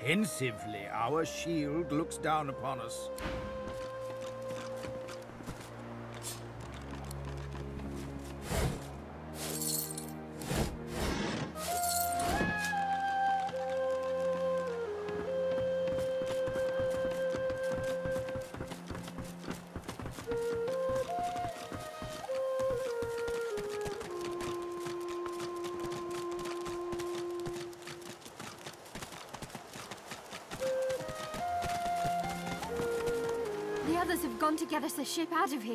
Pensively, our shield looks down upon us. The others have gone to get us a ship out of here.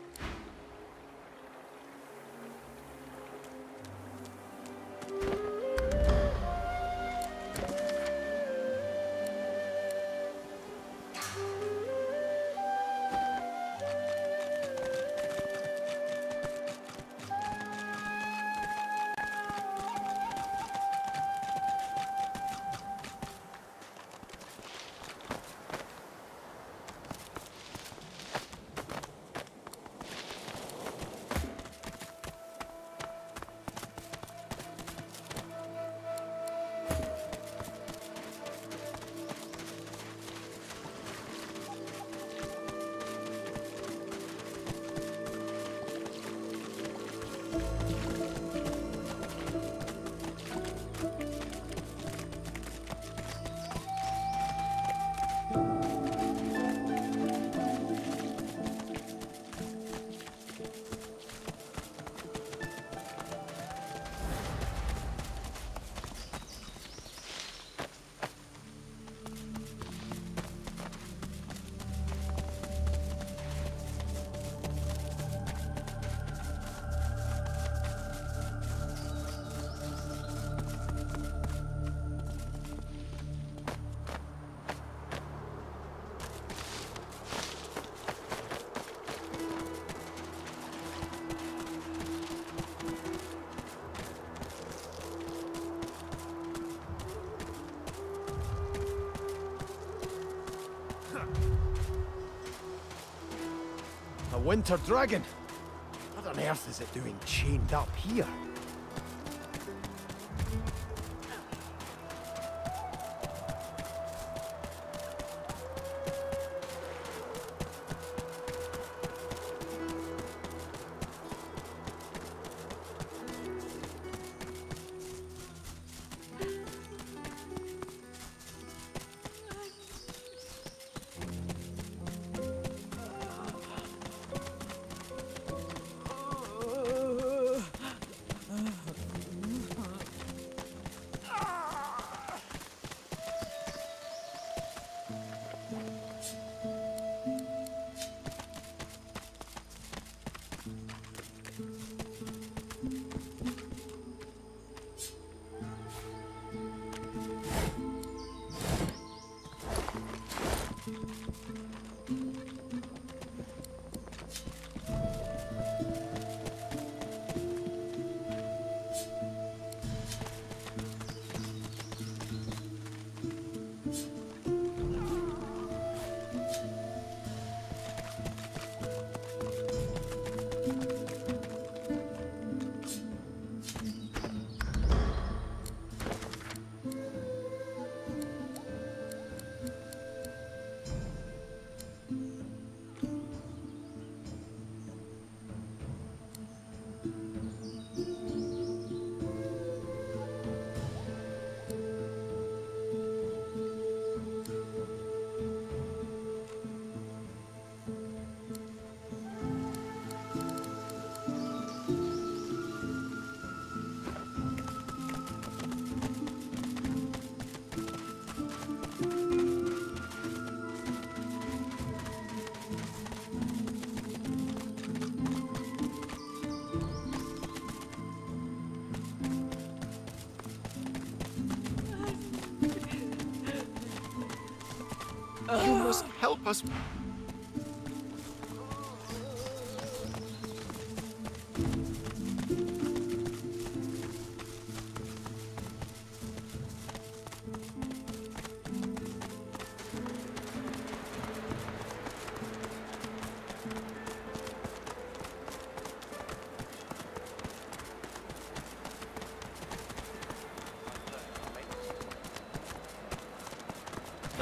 A winter dragon? What on earth is it doing chained up here? You must help us.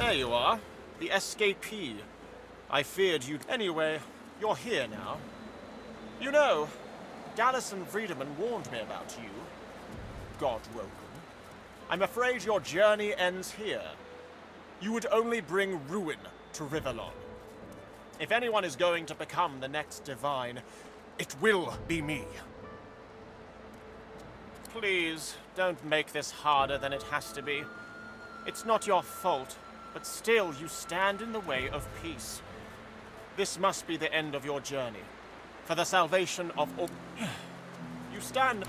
there you are. The escapee. I feared you'd... Anyway, you're here now. You know, Dallison Friedemann warned me about you. God welcome. I'm afraid your journey ends here. You would only bring ruin to Rivellon. If anyone is going to become the next Divine, it will be me. Please, don't make this harder than it has to be. It's not your fault, but still you stand in the way of peace. This must be the end of your journey. For the salvation of all... You stand...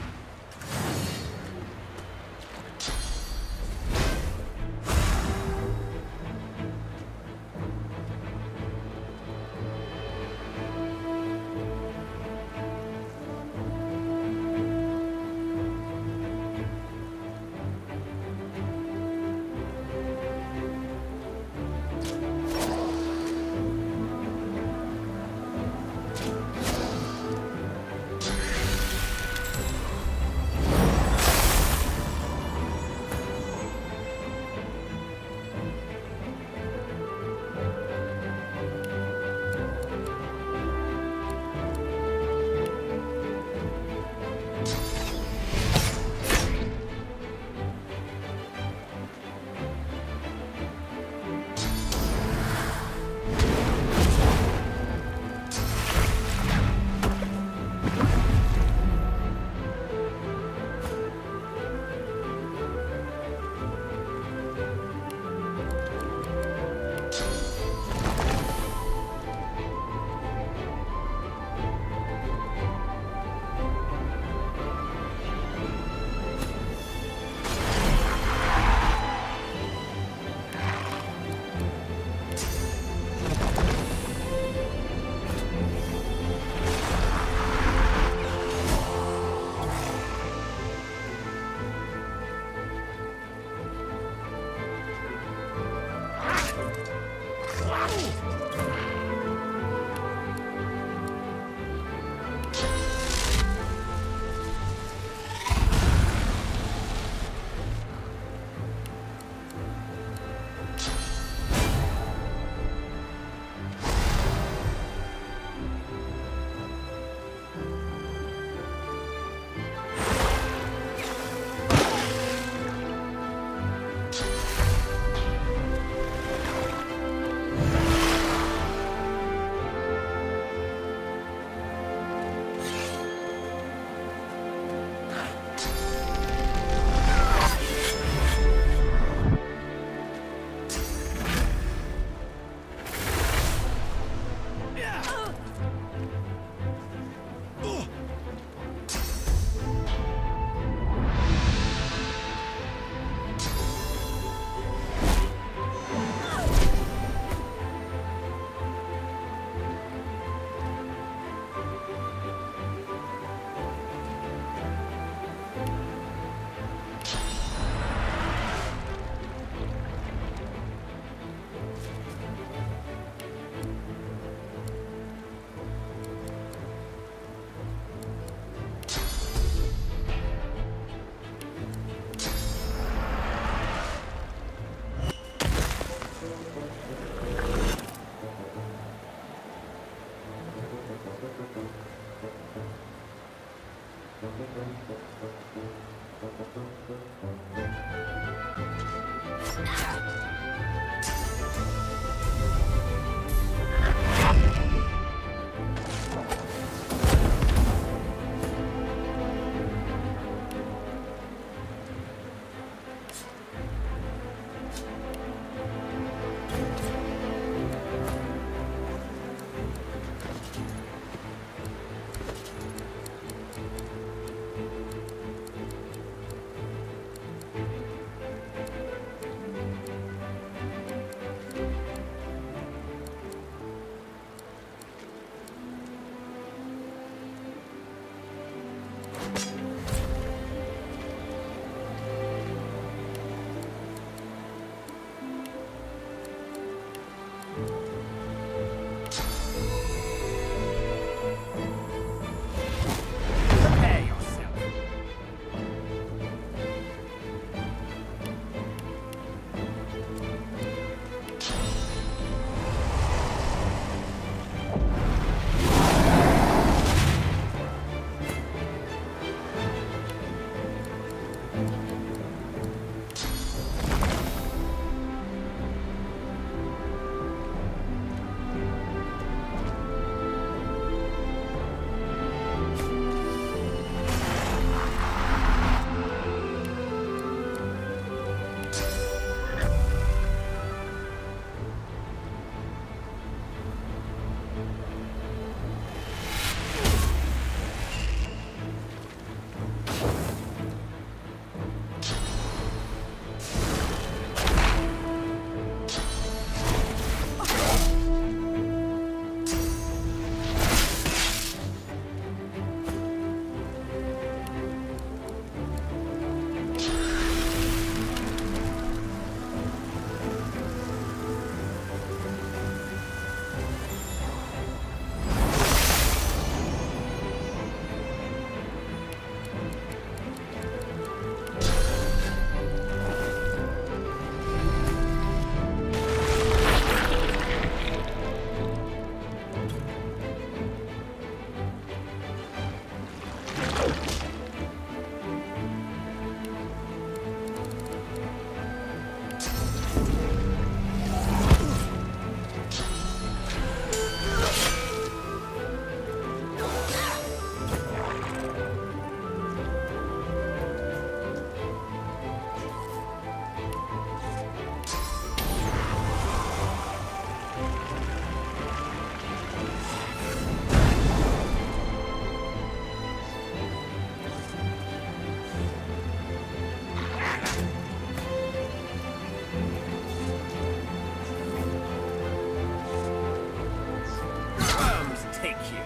take you.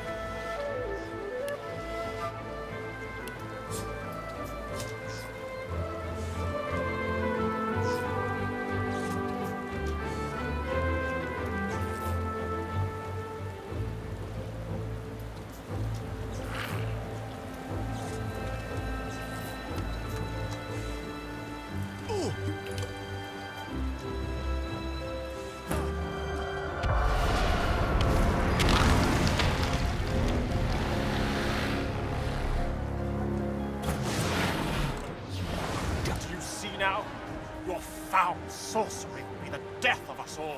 Now, your foul sorcery will be the death of us all.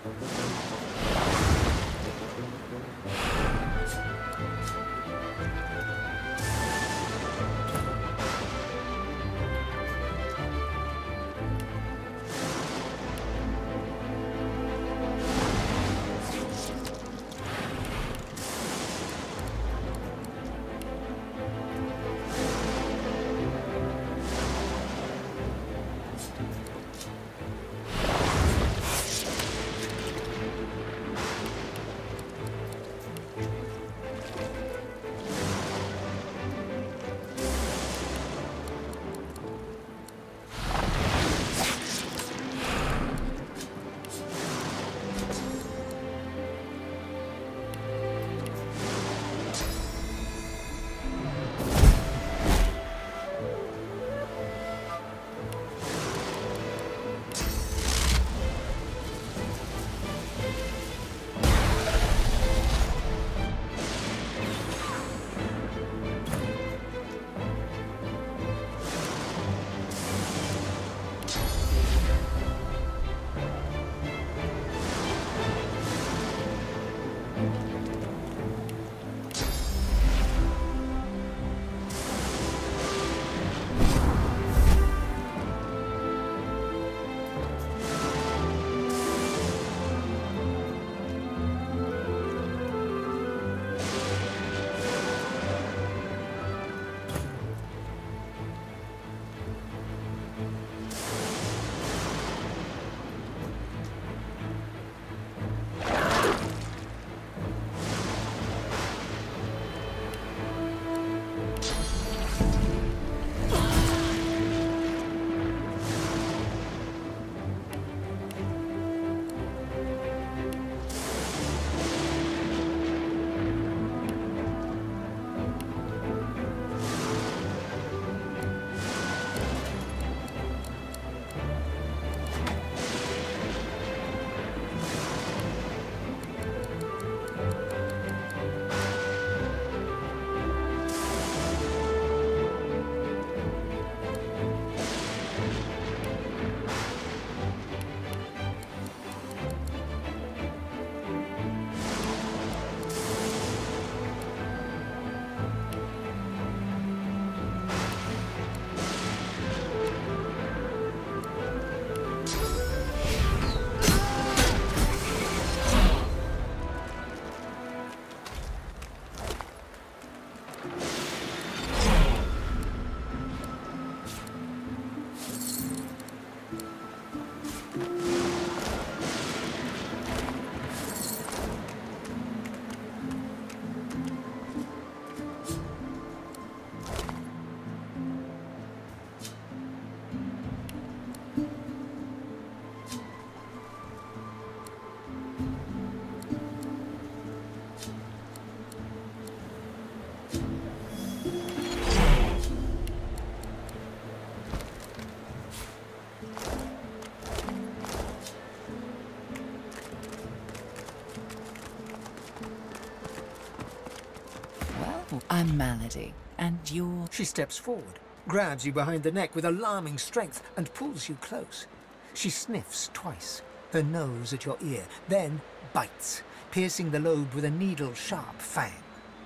I'm Malady, and you're... She steps forward, grabs you behind the neck with alarming strength, and pulls you close. She sniffs twice, her nose at your ear, then bites, piercing the lobe with a needle-sharp fang.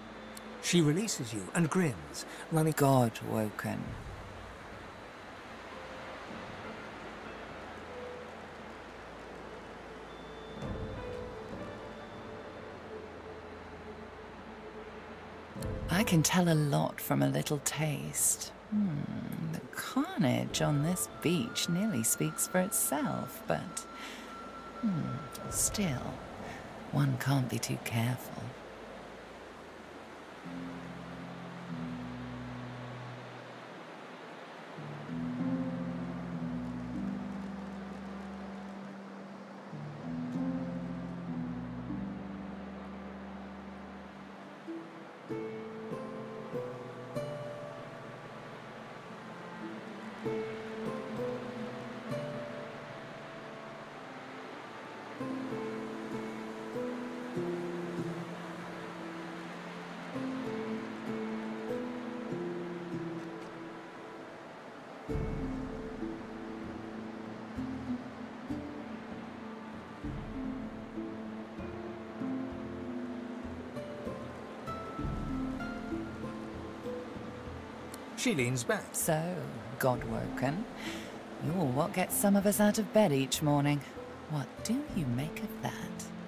She releases you and grins, running... God woken. I can tell a lot from a little taste. The carnage on this beach nearly speaks for itself, but... still, one can't be too careful. She leans back. So, Godwoken, you're what gets some of us out of bed each morning. What do you make of that?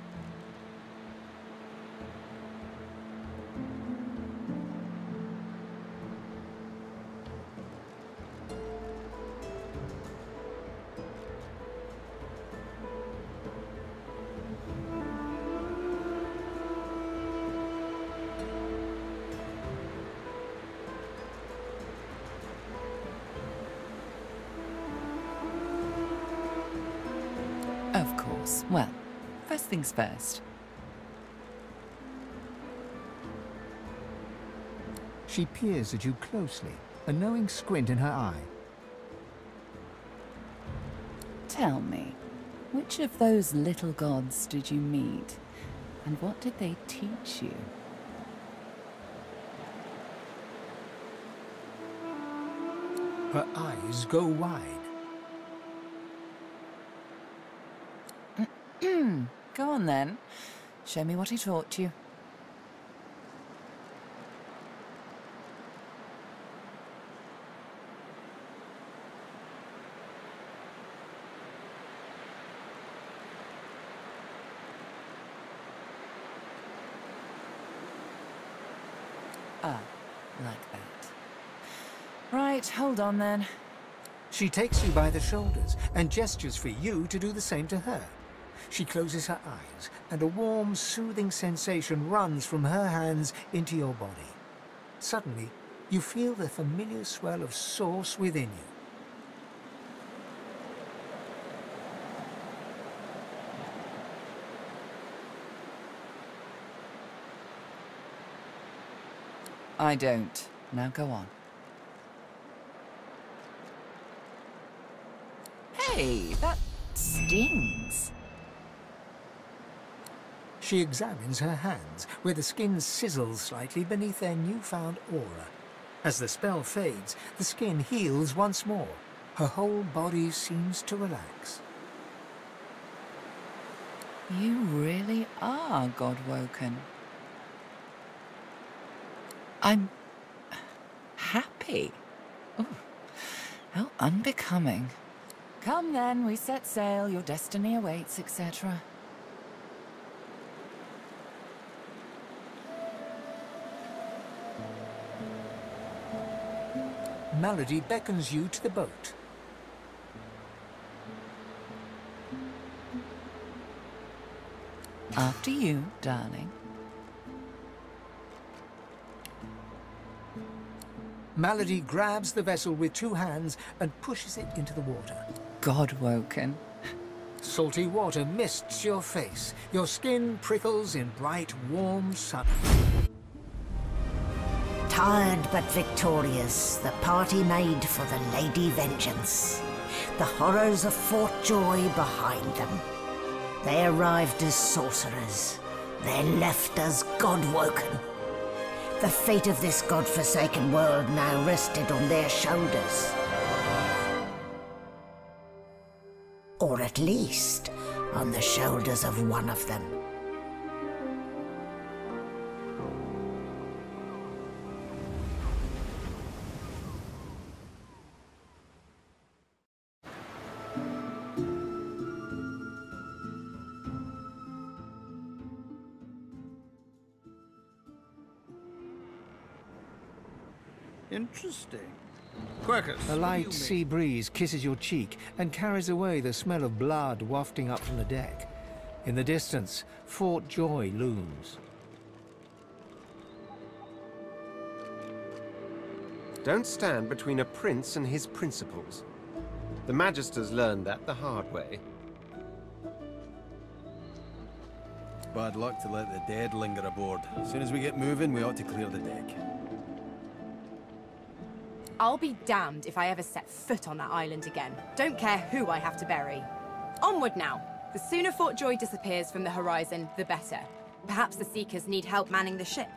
Of course. Well, first things first. She peers at you closely, a knowing squint in her eye. Tell me, which of those little gods did you meet? And what did they teach you? Her eyes go wide. Go on then. Show me what he taught you. Ah, like that. Right, hold on then. She takes you by the shoulders and gestures for you to do the same to her. She closes her eyes, and a warm, soothing sensation runs from her hands into your body. Suddenly, you feel the familiar swell of source within you. I don't. Now go on. Hey, that stings. She examines her hands, where the skin sizzles slightly beneath their newfound aura. As the spell fades, the skin heals once more. Her whole body seems to relax. You really are Godwoken. I'm happy. Oh, how unbecoming. Come then, we set sail, your destiny awaits, etc. Malady beckons you to the boat. After you, darling. Malady grabs the vessel with two hands and pushes it into the water. Godwoken. Salty water mists your face. Your skin prickles in bright, warm sun. Tired but victorious, the party made for the Lady Vengeance. The horrors of Fort Joy behind them. They arrived as sorcerers. They left as Godwoken. The fate of this godforsaken world now rested on their shoulders. Or at least, on the shoulders of one of them. Interesting. Quercus, A light sea breeze kisses your cheek and carries away the smell of blood wafting up from the deck. In the distance, Fort Joy looms. Don't stand between a prince and his principles. The Magisters learned that the hard way. Bad luck to let the dead linger aboard. As soon as we get moving, we ought to clear the deck. I'll be damned if I ever set foot on that island again. Don't care who I have to bury. Onward now. The sooner Fort Joy disappears from the horizon, the better. Perhaps the Seekers need help manning the ship.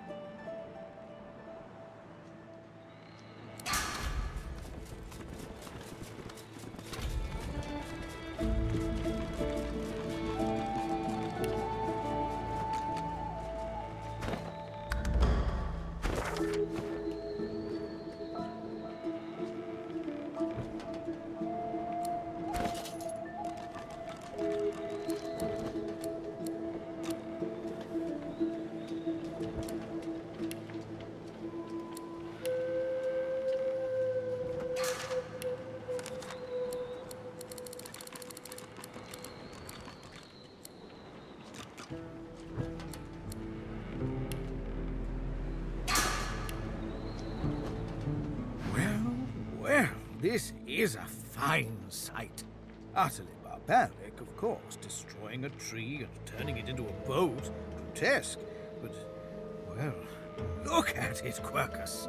this is a fine sight. Utterly barbaric, of course, destroying a tree and turning it into a boat. Grotesque, but, well, look at it, Quercus.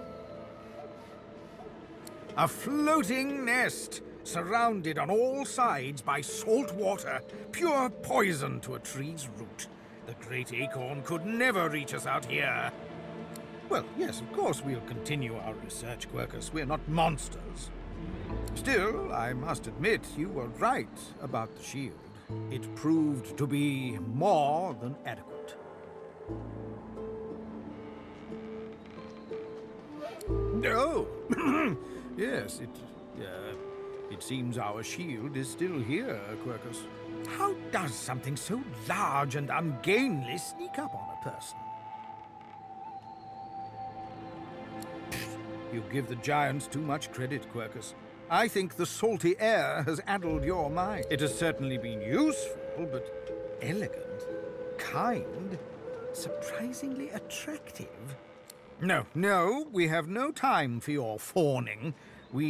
A floating nest, surrounded on all sides by salt water, pure poison to a tree's root. The great acorn could never reach us out here. Well, yes, of course we'll continue our research, Quercus. We're not monsters. Still, I must admit you were right about the shield. It proved to be more than adequate. Oh, yes, it seems our shield is still here, Quercus. How does something so large and ungainly sneak up on a person? You give the giants too much credit, Quercus. I think the salty air has addled your mind. It has certainly been useful, but elegant, kind, surprisingly attractive. No, we have no time for your fawning. We...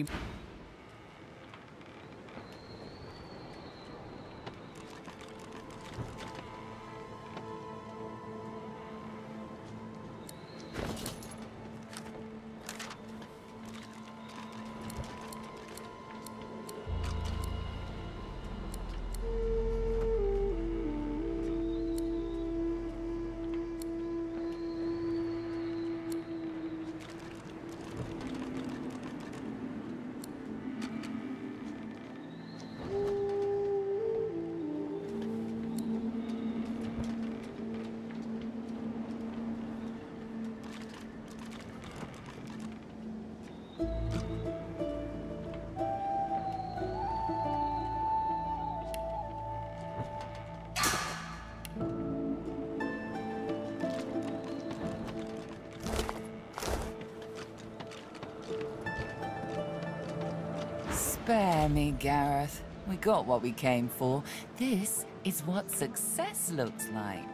Spare me, Gareth. We got what we came for. This is what success looks like.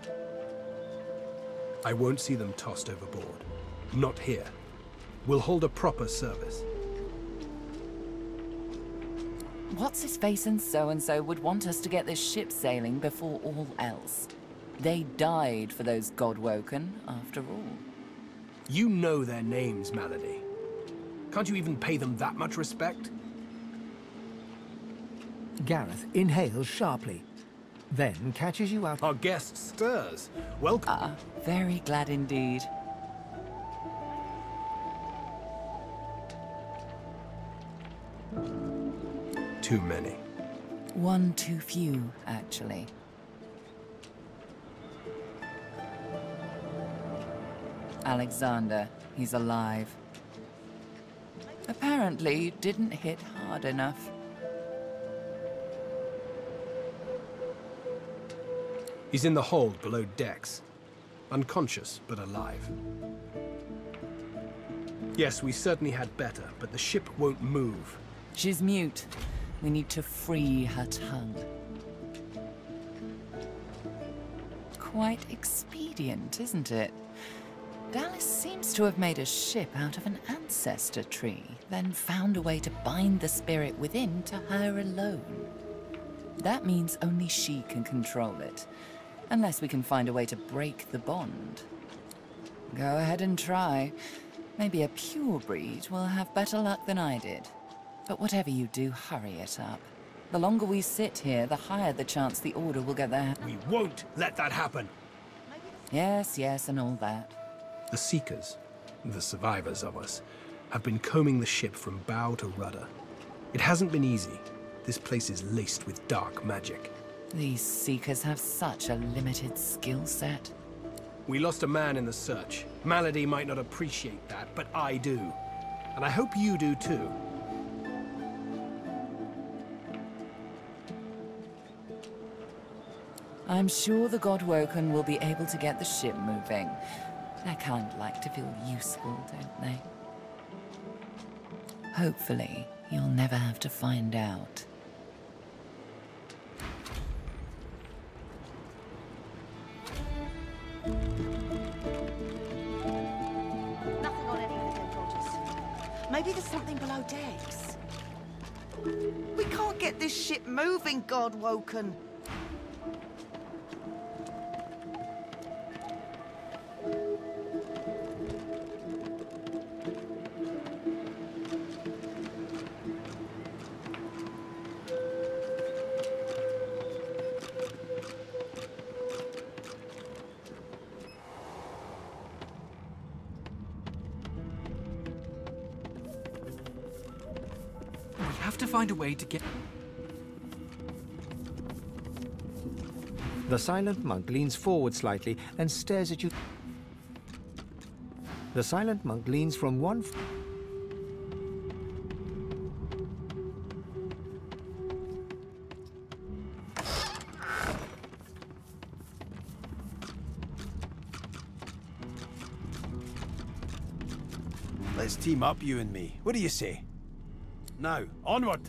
I won't see them tossed overboard. Not here. We'll hold a proper service. What's-his-face and so-and-so would want us to get this ship sailing before all else. They died for those Godwoken, after all. You know their names, Malady. Can't you even pay them that much respect? Gareth inhales sharply, then catches you out. Our guest stirs. Welcome. Ah, very glad indeed. Too many. One too few, actually. Alexander, he's alive. Apparently didn't hit hard enough. He's in the hold below decks. Unconscious, but alive. Yes, we certainly had better, but the ship won't move. She's mute. We need to free her tongue. Quite expedient, isn't it? Dallis seems to have made a ship out of an ancestor tree, then found a way to bind the spirit within to her alone. That means only she can control it, unless we can find a way to break the bond. Go ahead and try. Maybe a pure breed will have better luck than I did. But whatever you do, hurry it up. The longer we sit here, the higher the chance the Order will get there. We won't let that happen! Yes, and all that. The Seekers, the survivors of us, have been combing the ship from bow to rudder. It hasn't been easy. This place is laced with dark magic. These Seekers have such a limited skill set. We lost a man in the search. Malady might not appreciate that, but I do. And I hope you do too. I'm sure the Godwoken will be able to get the ship moving. They kind of like to feel useful, don't they? Hopefully, you'll never have to find out. Nothing on any of the dead bodies. Maybe there's something below decks. keep this ship moving, Godwoken. We have to find a way to get... The silent monk leans forward slightly and stares at you. The silent monk leans from one... Let's team up, you and me. What do you say? Now, onward!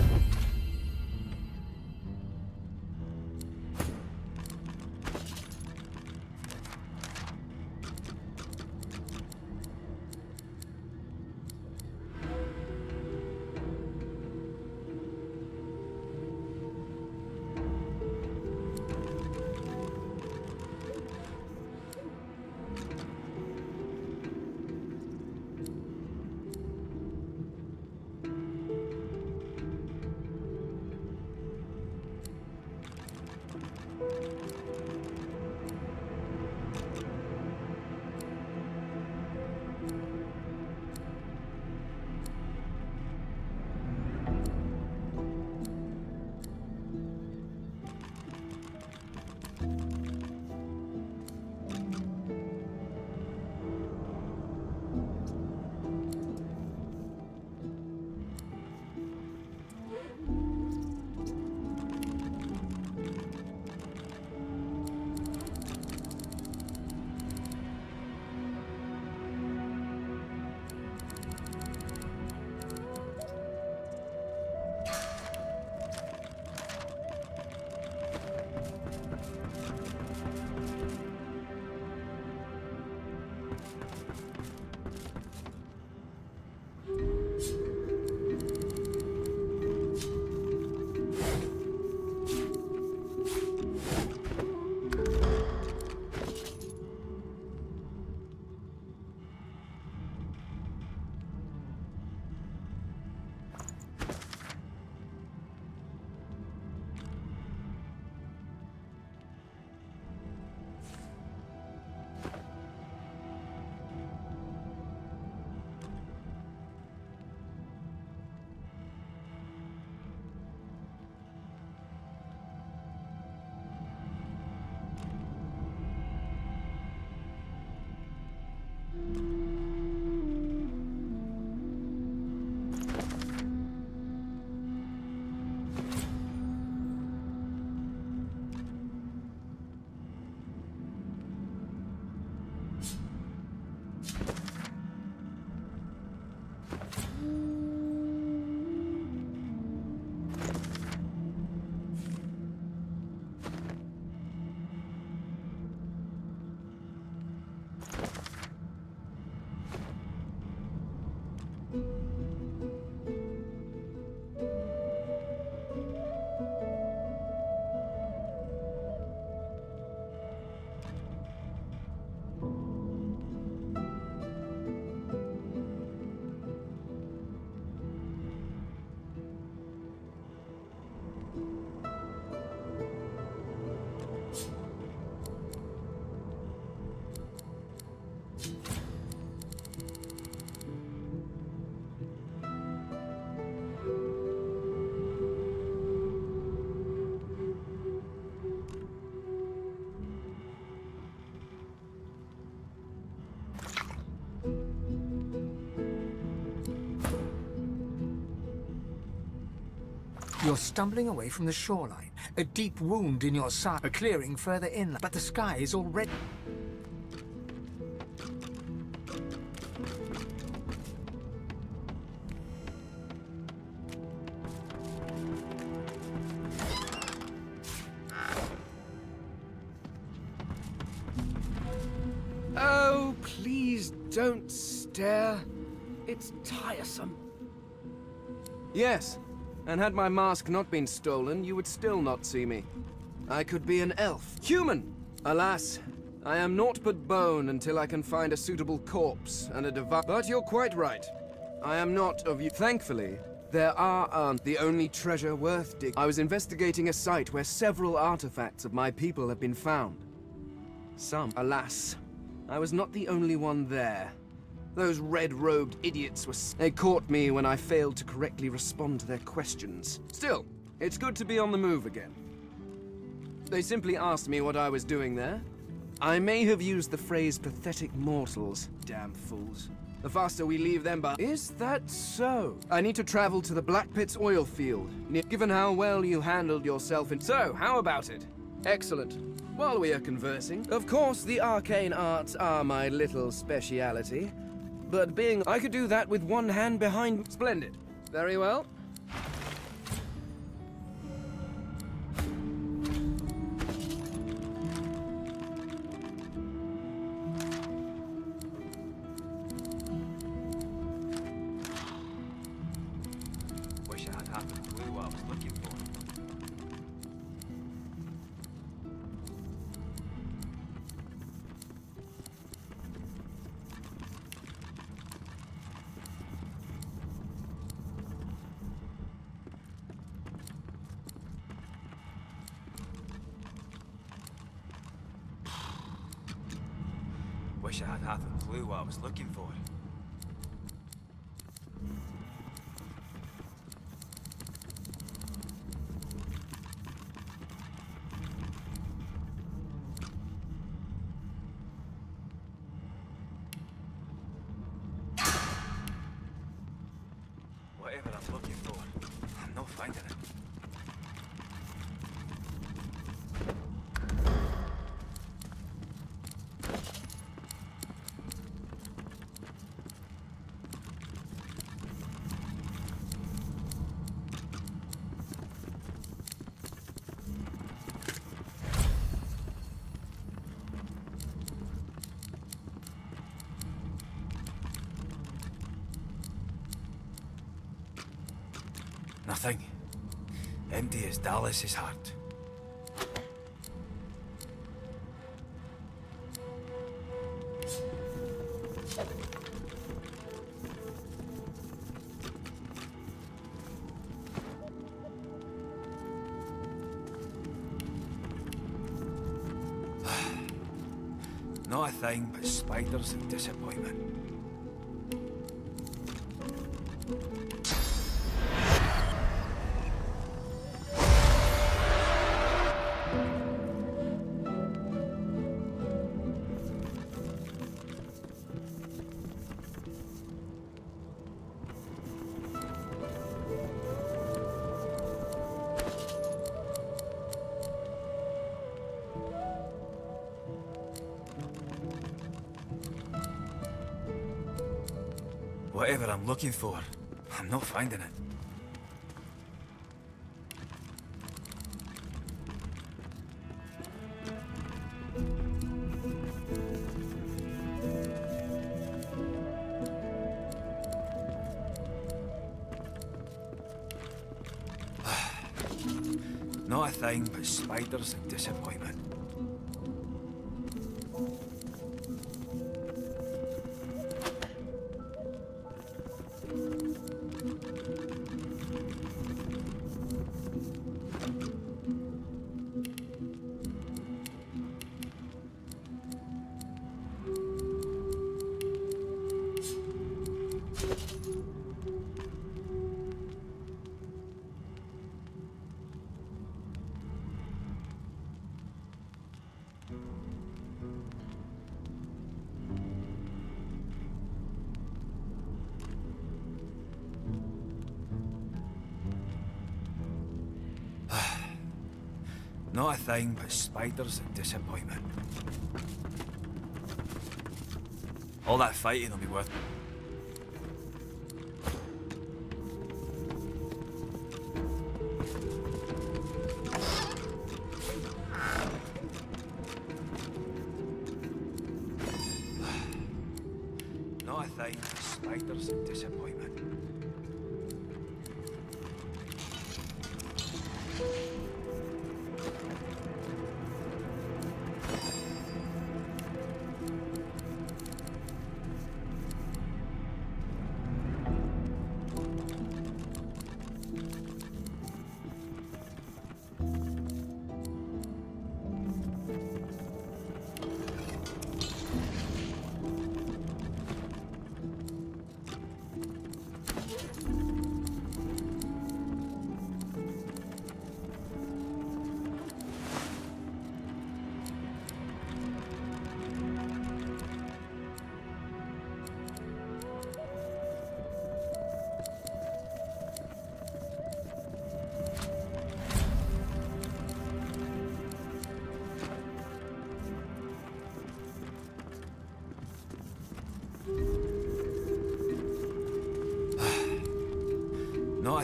You're stumbling away from the shoreline. A deep wound in your side, a clearing further inland, but the sky is already... Oh, please don't stare. It's tiresome. Yes, And had my mask not been stolen, you would still not see me. I could be an elf. Human! Alas, I am naught but bone until I can find a suitable corpse and a device. But you're quite right. I am not of you. Thankfully, there aren't the only treasure worth digging. I was investigating a site where several artifacts of my people have been found. Some, alas, I was not the only one there. Those red-robed idiots were... They caught me when I failed to correctly respond to their questions. Still, it's good to be on the move again. They simply asked me what I was doing there. I may have used the phrase pathetic mortals. Damn fools. The faster we leave them by... Is that so? I need to travel to the Black Pit's oil field, given how well you handled yourself in... So, how about it? Excellent. While we are conversing, of course the arcane arts are my little speciality. But being... I could do that with one hand behind... Splendid. Very well. Wish I had half a clue what I was looking for. Wish I had half a clue what I was looking for. Whatever I'm looking for, I'm not finding it. Nothing. Empty as Dallas's heart. Not a thing but spiders and disappointment. Whatever I'm looking for, I'm not finding it. Not a thing but spiders and disappointment. Not a thing but spiders and disappointment. All that fighting will be worth it. Not a thing but spiders and disappointment.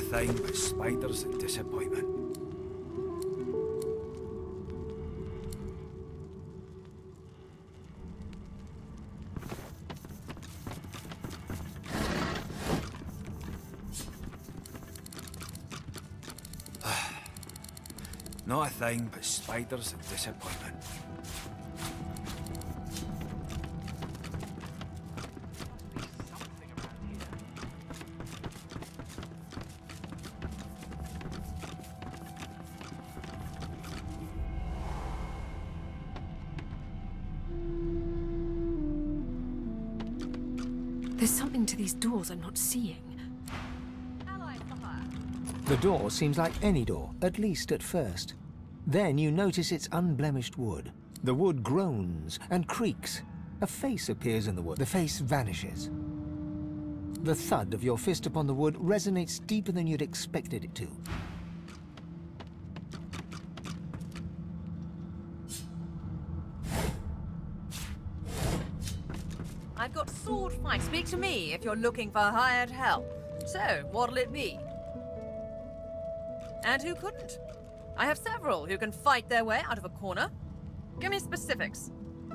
thing but spiders and disappointment. Not a thing but spiders and disappointment. There's something to these doors I'm not seeing. The door seems like any door, at least at first. Then you notice it's unblemished wood. The wood groans and creaks. A face appears in the wood. The face vanishes. The thud of your fist upon the wood resonates deeper than you'd expected it to. I've got sword fight. Speak to me if you're looking for hired help. So, what'll it be? And who couldn't? I have several who can fight their way out of a corner. Give me specifics.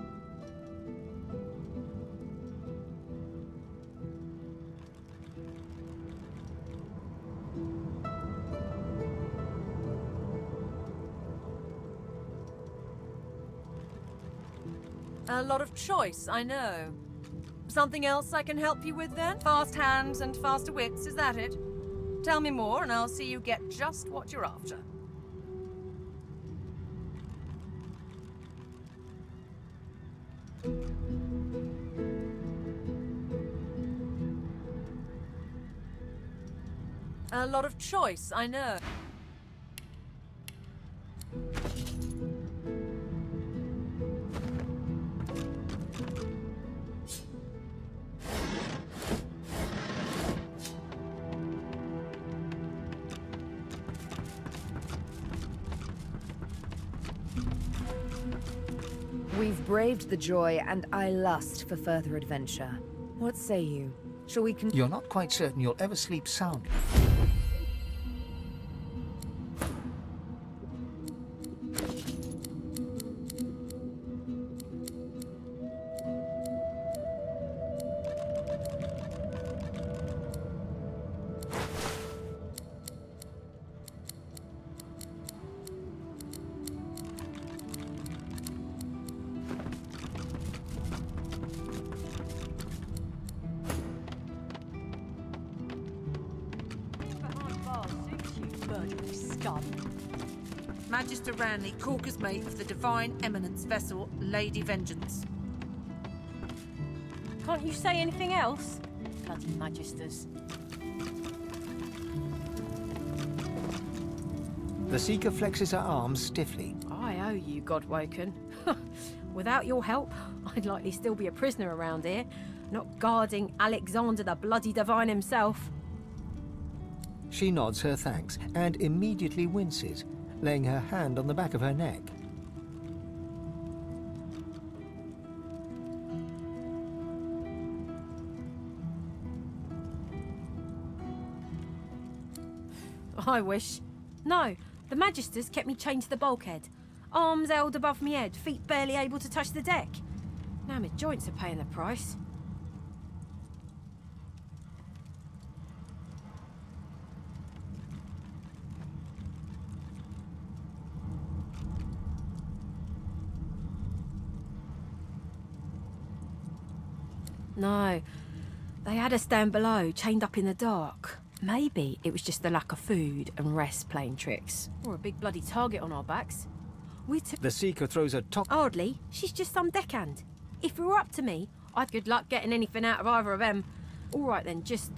A lot of choice, I know. Something else I can help you with then? Fast hands and faster wits, is that it? Tell me more and I'll see you get just what you're after. A lot of choice, I know. We've braved the joy, and I lust for further adventure. What say you? Shall we You're not quite certain you'll ever sleep soundly. Magister Ranley, Corker's mate of the Divine Eminence vessel, Lady Vengeance. Can't you say anything else? Bloody Magisters. The Seeker flexes her arms stiffly. I owe you, Godwoken. Without your help, I'd likely still be a prisoner around here, not guarding Alexander the bloody Divine himself. She nods her thanks and immediately winces, laying her hand on the back of her neck. I wish. No, the Magisters kept me chained to the bulkhead. Arms held above me head, feet barely able to touch the deck. Now my joints are paying the price. No, they had us down below, chained up in the dark. Maybe it was just the lack of food and rest playing tricks. Or a big bloody target on our backs. The Seeker throws a top. Hardly. She's just some deckhand. If it were up to me, I'd good luck getting anything out of either of them. All right then, just...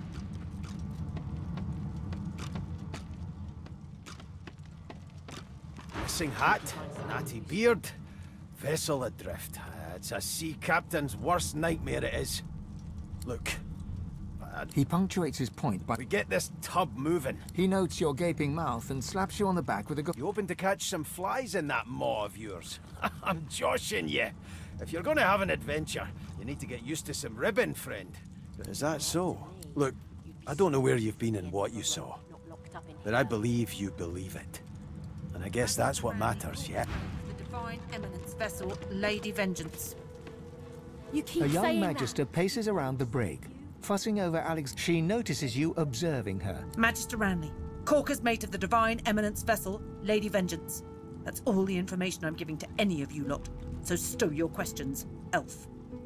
Missing hat, natty beard, vessel adrift. It's a sea captain's worst nightmare it is. Look. He punctuates his point by... We get this tub moving. He notes your gaping mouth and slaps you on the back with a... You hoping to catch some flies in that maw of yours? I'm joshing you. If you're going to have an adventure, you need to get used to some ribbon, friend. Is that so? Look, I don't know where you've been and what you saw, but I believe you believe it. And I guess that's what matters, yeah? The Divine Eminence vessel, Lady Vengeance. You keep A young saying magister paces around the brig, fussing over Alex. She notices you observing her. Magister Ranley, Corker's mate of the Divine Eminence vessel, Lady Vengeance. That's all the information I'm giving to any of you lot. So stow your questions, elf.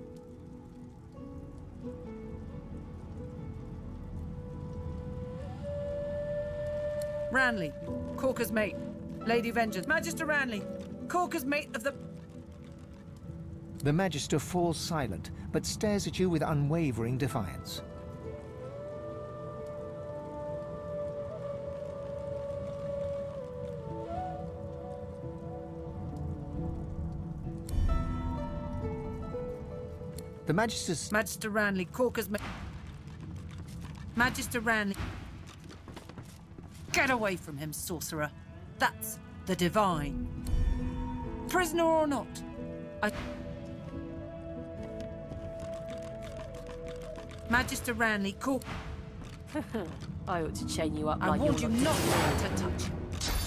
Ranley, Corker's mate, Lady Vengeance. Magister Ranley, Corker's mate of the... The magister falls silent, but stares at you with unwavering defiance. The magister's... Magister Ranley, Corker's mate... Magister Ranley... Get away from him, sorcerer. That's the Divine. Prisoner or not, Magister Ranley, Corker... I ought to chain you up I like warned you're you not to touch him.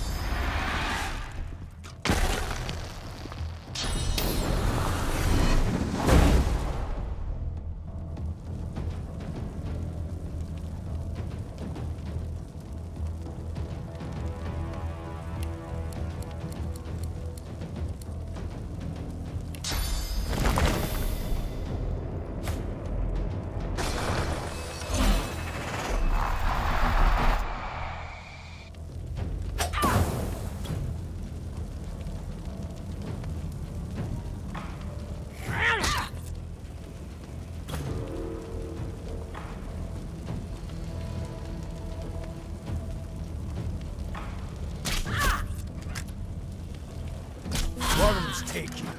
Worms take you.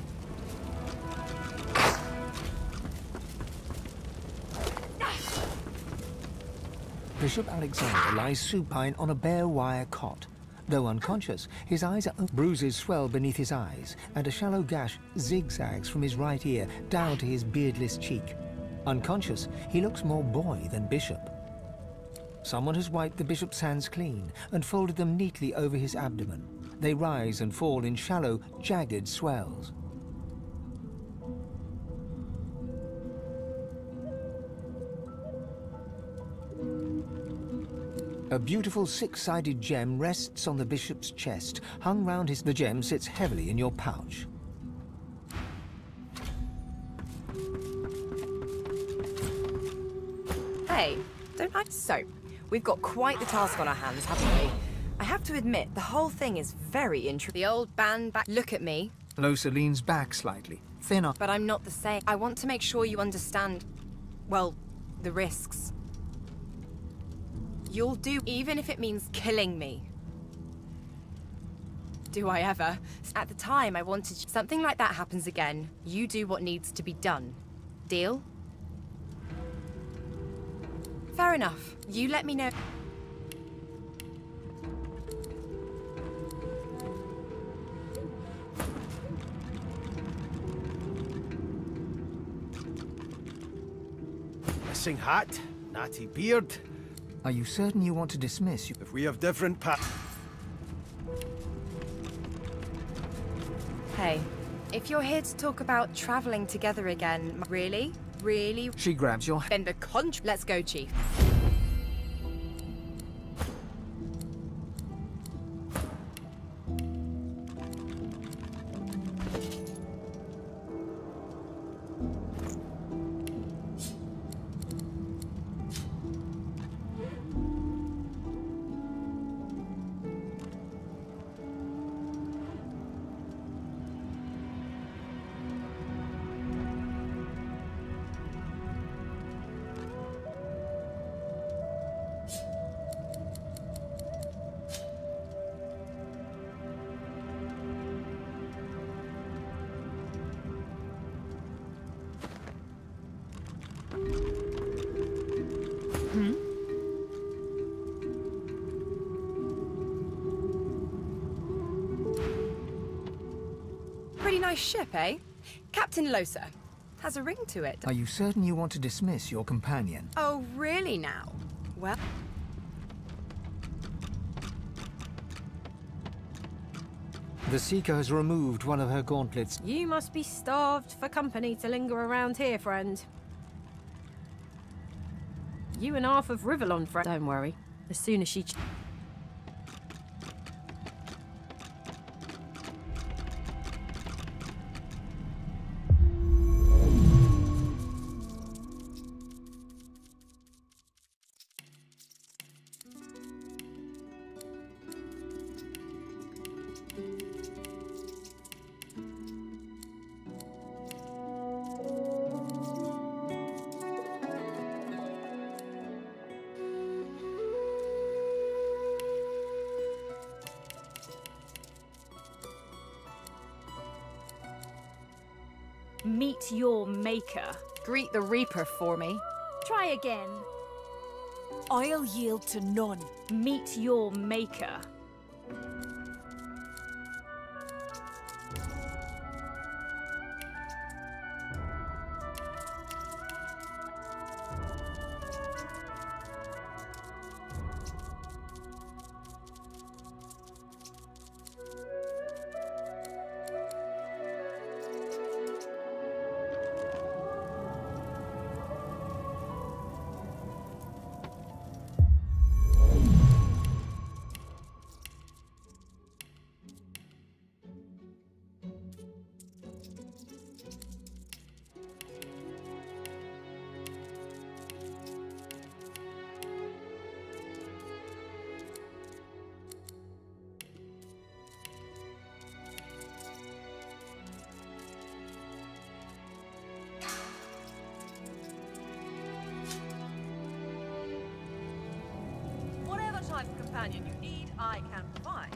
Bishop Alexander lies supine on a bare wire cot. Though unconscious, his eyes are open. Bruises swell beneath his eyes, and a shallow gash zigzags from his right ear down to his beardless cheek. Unconscious, he looks more boy than bishop. Someone has wiped the bishop's hands clean and folded them neatly over his abdomen. They rise and fall in shallow, jagged swells. A beautiful six-sided gem rests on the bishop's chest. Hung round the gem sits heavily in your pouch. Hey, don't I... So, we've got quite the task on our hands, haven't we? I have to admit, the whole thing is very interesting. The old band back... Look at me. Lohse leans back slightly, thinner. But I'm not the same. I want to make sure you understand, well, the risks. You'll do, even if it means killing me. Do I ever? At the time, I wanted... Something like that happens again, you do what needs to be done. Deal? Fair enough. You let me know... Missing hat, natty beard. Are you certain you want to dismiss? If we have different Hey, if you're here to talk about traveling together again, really? Really? She grabs your... Then the Let's go, Chief. Pretty nice ship, eh? Captain Lohse. Has a ring to it. Are you certain you want to dismiss your companion? Oh, really now? Well... The Seeker has removed one of her gauntlets. You must be starved for company to linger around here, friend. You and half of Rivellon, friend. Don't worry. As soon as she... Meet your maker. Greet the Reaper for me. Try again. I'll yield to none. Meet your maker. Whatever type of companion you need, I can provide.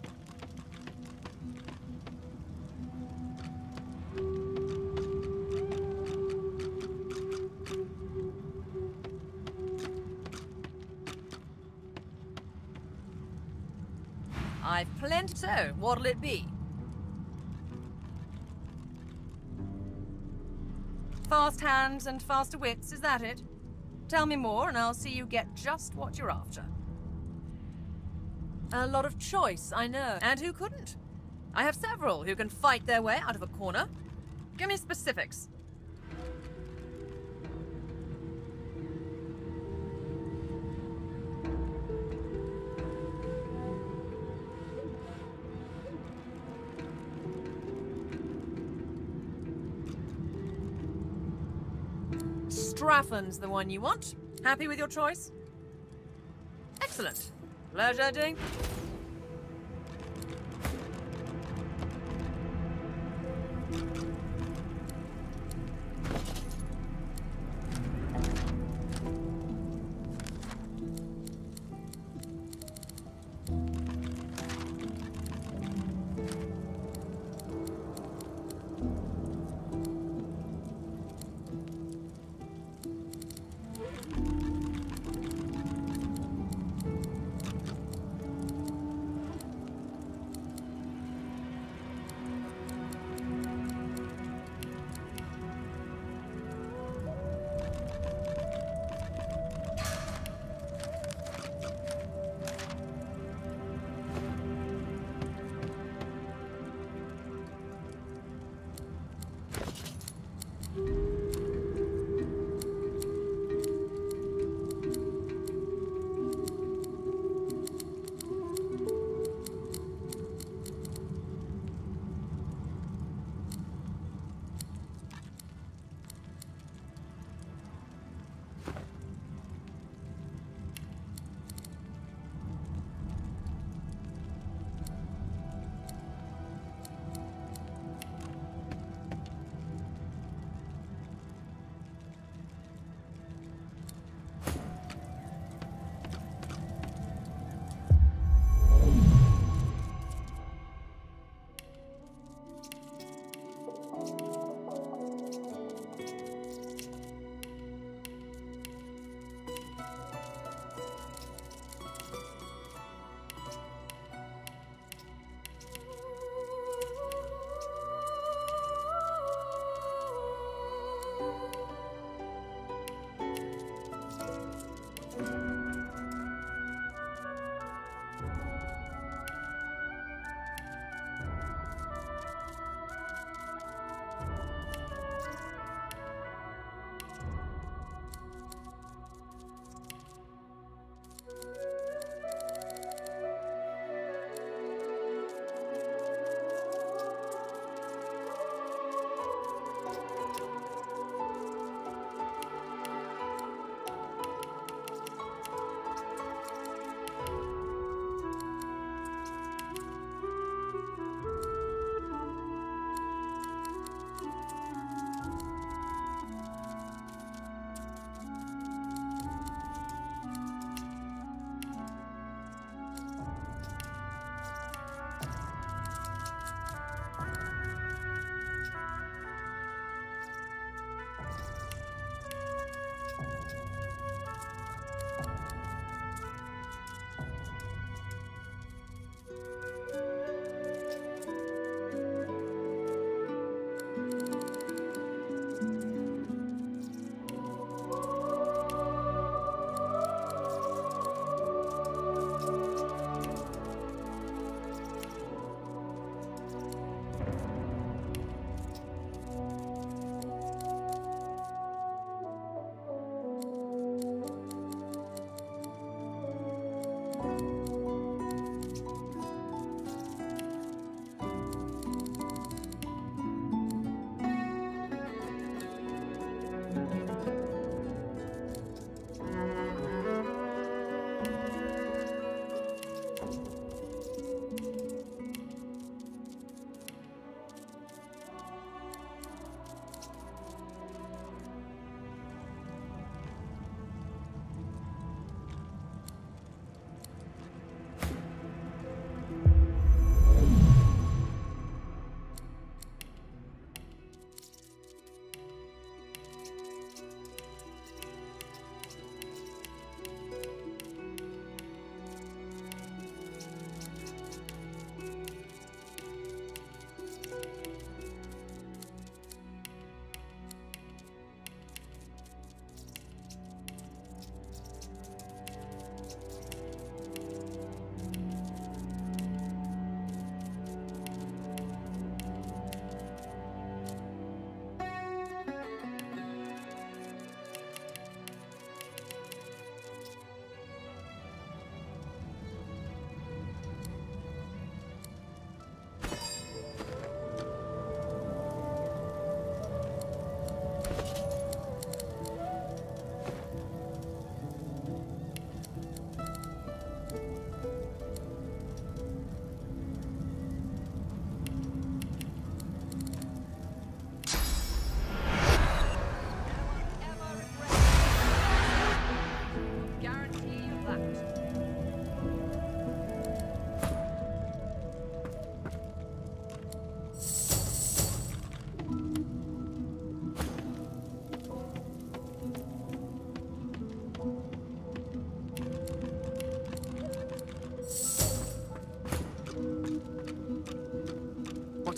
I've plenty. So, what'll it be? Fast hands and faster wits, is that it? Tell me more and I'll see you get just what you're after. A lot of choice, I know. And who couldn't? I have several who can fight their way out of a corner. Give me specifics. Straffen's the one you want. Happy with your choice? Excellent. Pleasure doing.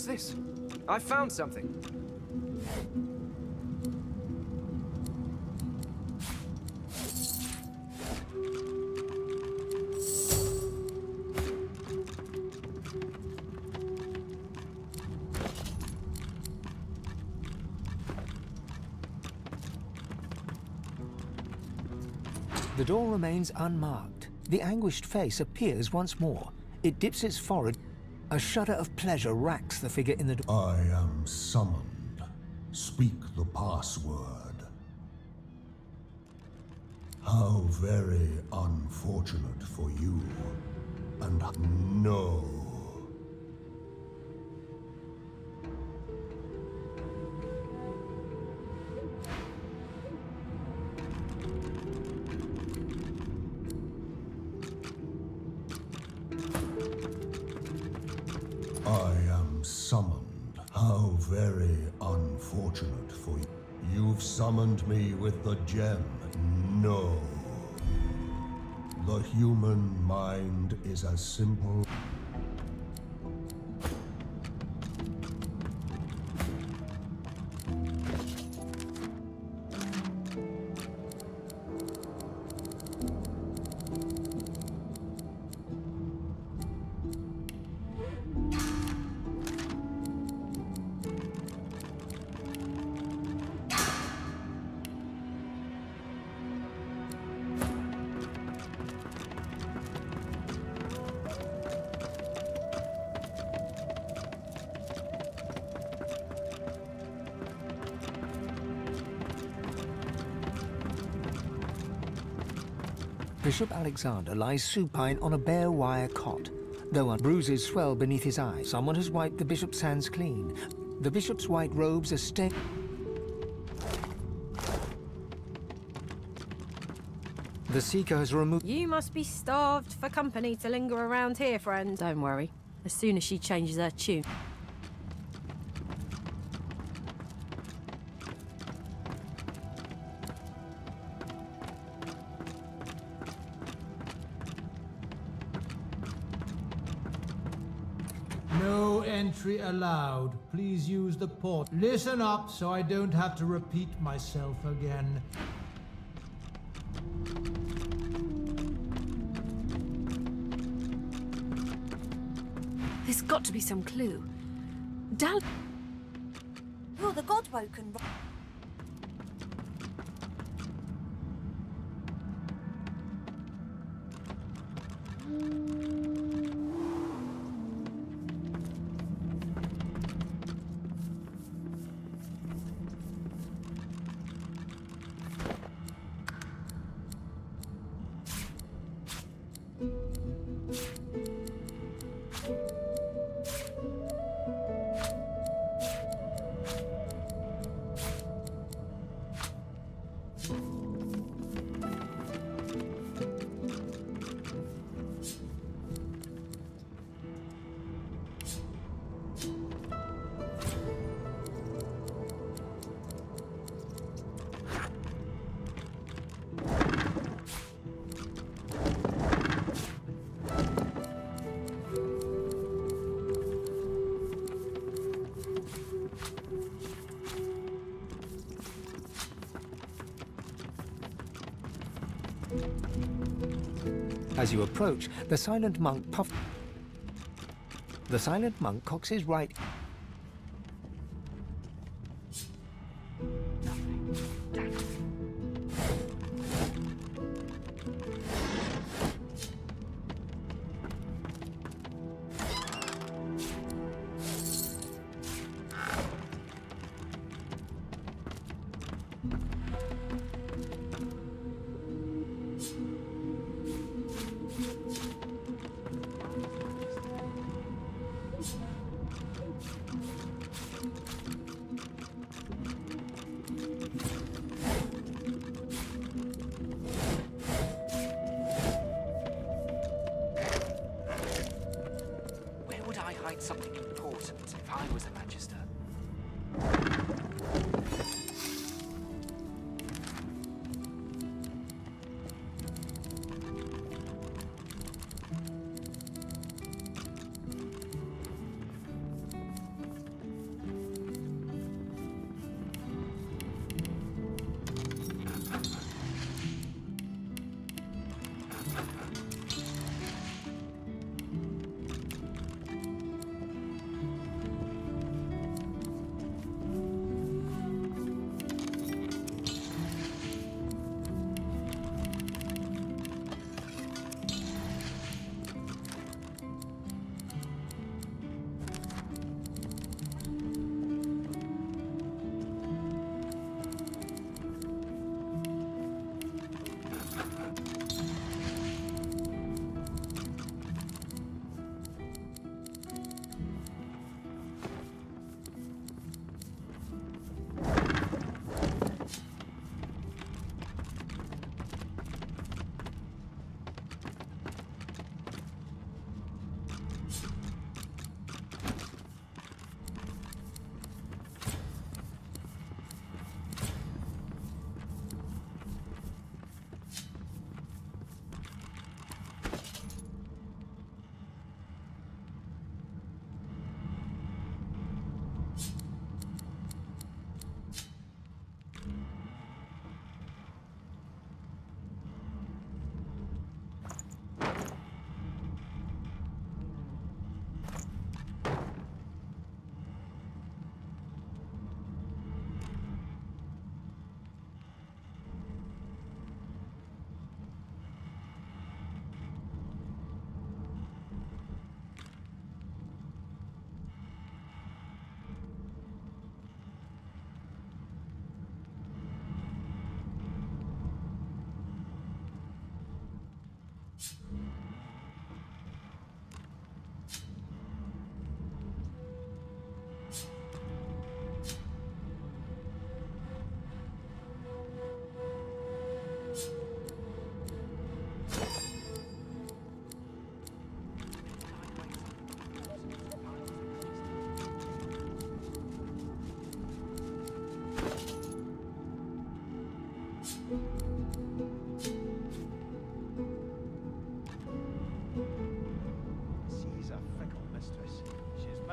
What's this? I found something. The door remains unmarked. The anguished face appears once more. It dips its forehead. A shudder of pleasure racks the figure in the door. I am summoned. Speak the password. How very unfortunate for you. And no. I am summoned. How very unfortunate for you. You've summoned me with the gem. No. The human mind is as simple. Bishop Alexander lies supine on a bare wire cot. Though bruises swell beneath his eyes, someone has wiped the bishop's hands clean. The bishop's white robes are stained. The Seeker has removed... You must be starved for company to linger around here, friend. Don't worry. As soon as she changes her tune... No entry allowed. Please use the port. Listen up so I don't have to repeat myself again. There's got to be some clue. You're the Godwoken. As you approach, the silent monk puffs. The silent monk cocks his right. Something important if I was a Magister.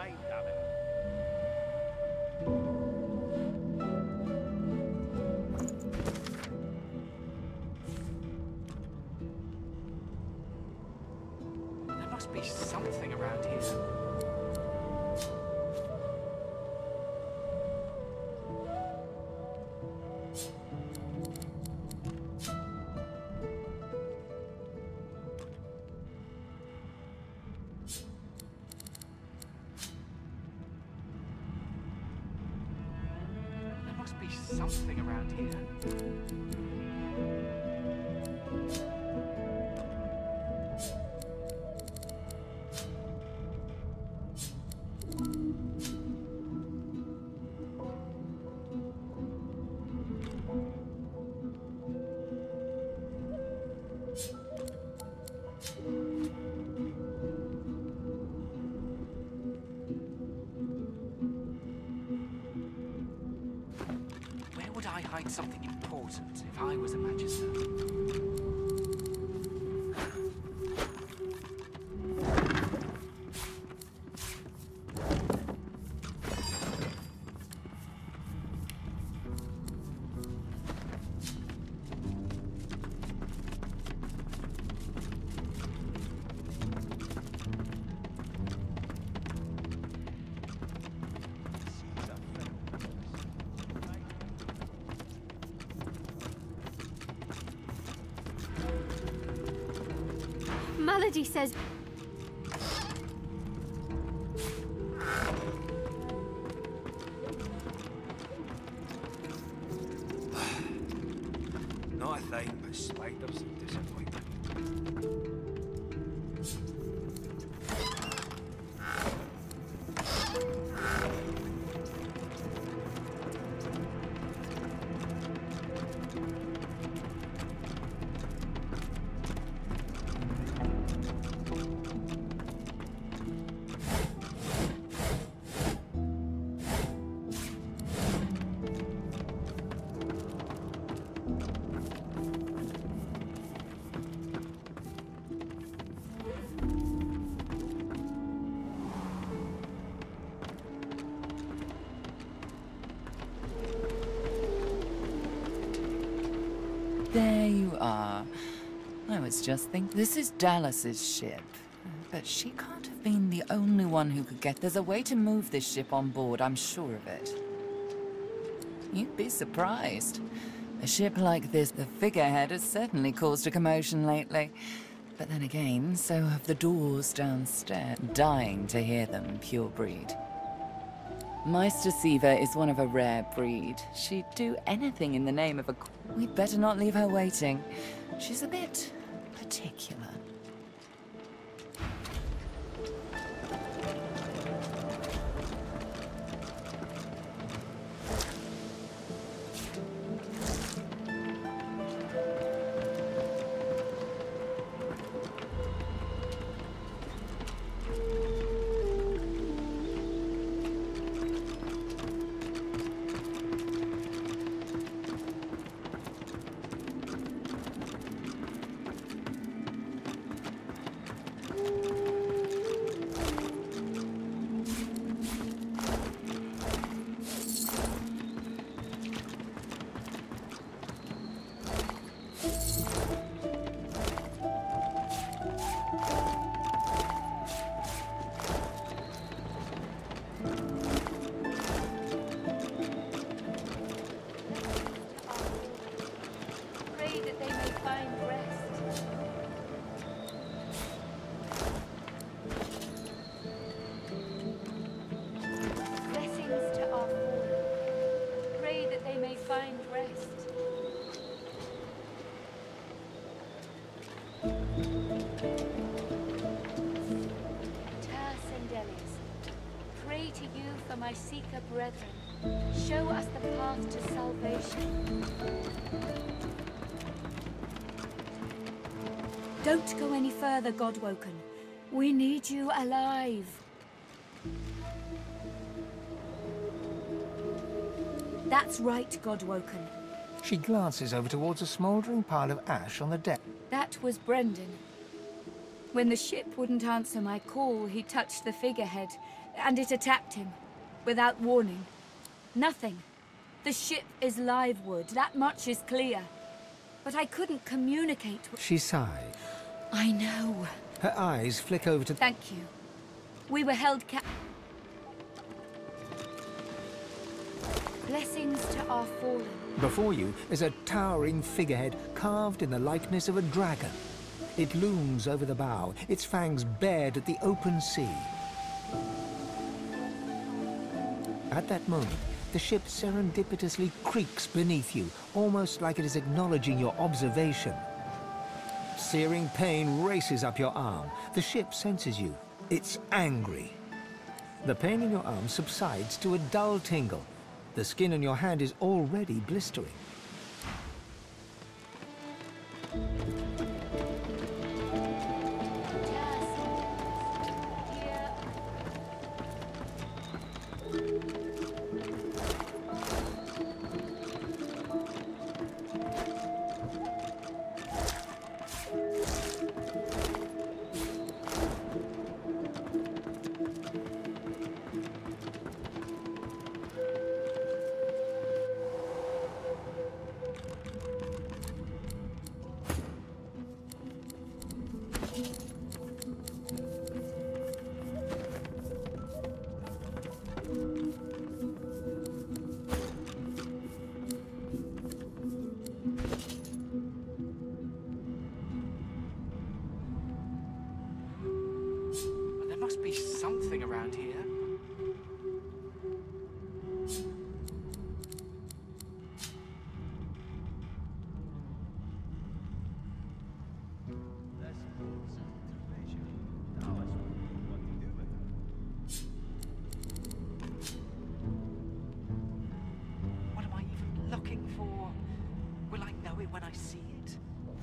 time, damn it. There must be something around here. There must be something around here. Where would I hide something important if I was a Magister? Melody says... Not a thing but spiders and disappointment. There you are. I was just thinking, this is Dallas's ship. But she can't have been the only one who could get... There's a way to move this ship on board, I'm sure of it. You'd be surprised. A ship like this, the figurehead, has certainly caused a commotion lately. But then again, so have the doors downstairs. Dying to hear them, pure breed. Meister Siva is one of a rare breed. She'd do anything in the name of a... We'd better not leave her waiting. She's a bit particular. My Seeker brethren, show us the path to salvation. Don't go any further, Godwoken. We need you alive. That's right, Godwoken. She glances over towards a smouldering pile of ash on the deck. That was Brendan. When the ship wouldn't answer my call, he touched the figurehead, and it attacked him, without warning. Nothing. The ship is live wood, that much is clear. But I couldn't communicate with... She sighs. I know. Her eyes flick over to... Thank you. We were held Blessings to our fallen. Before you is a towering figurehead carved in the likeness of a dragon. It looms over the bow, its fangs bared at the open sea. At that moment, the ship serendipitously creaks beneath you, almost like it is acknowledging your observation. Searing pain races up your arm. The ship senses you. It's angry. The pain in your arm subsides to a dull tingle. The skin on your hand is already blistering. There must be something around here. What am I even looking for? Will I know it when I see it?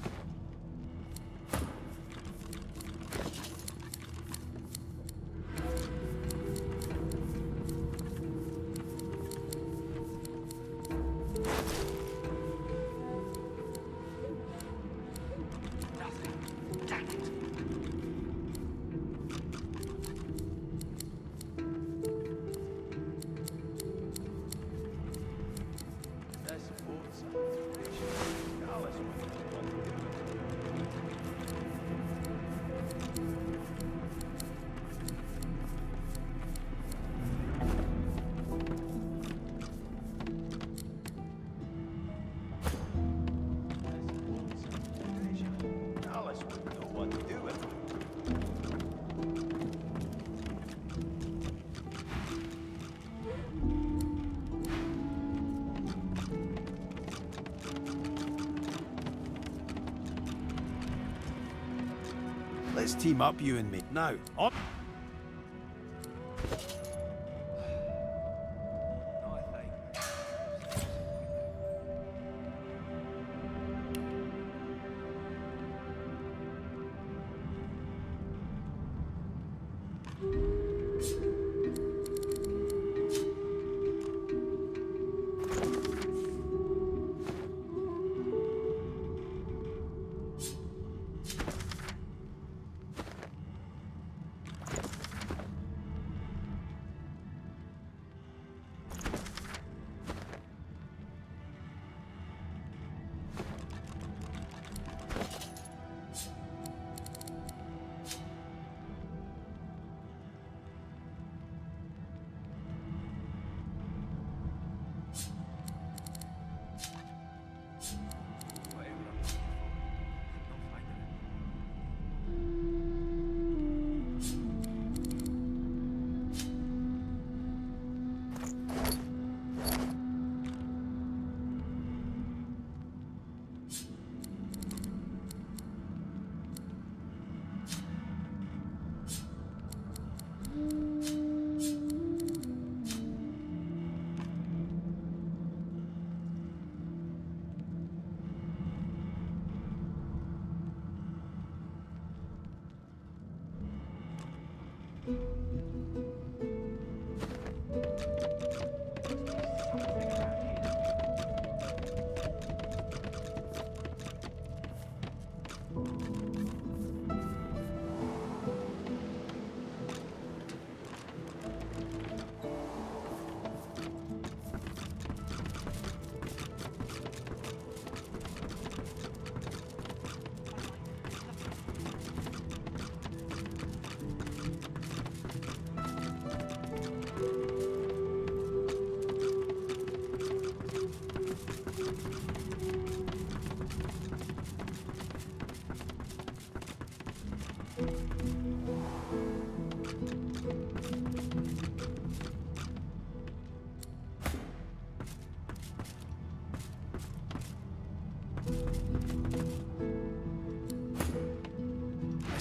Let's team up, you and me. Now, on.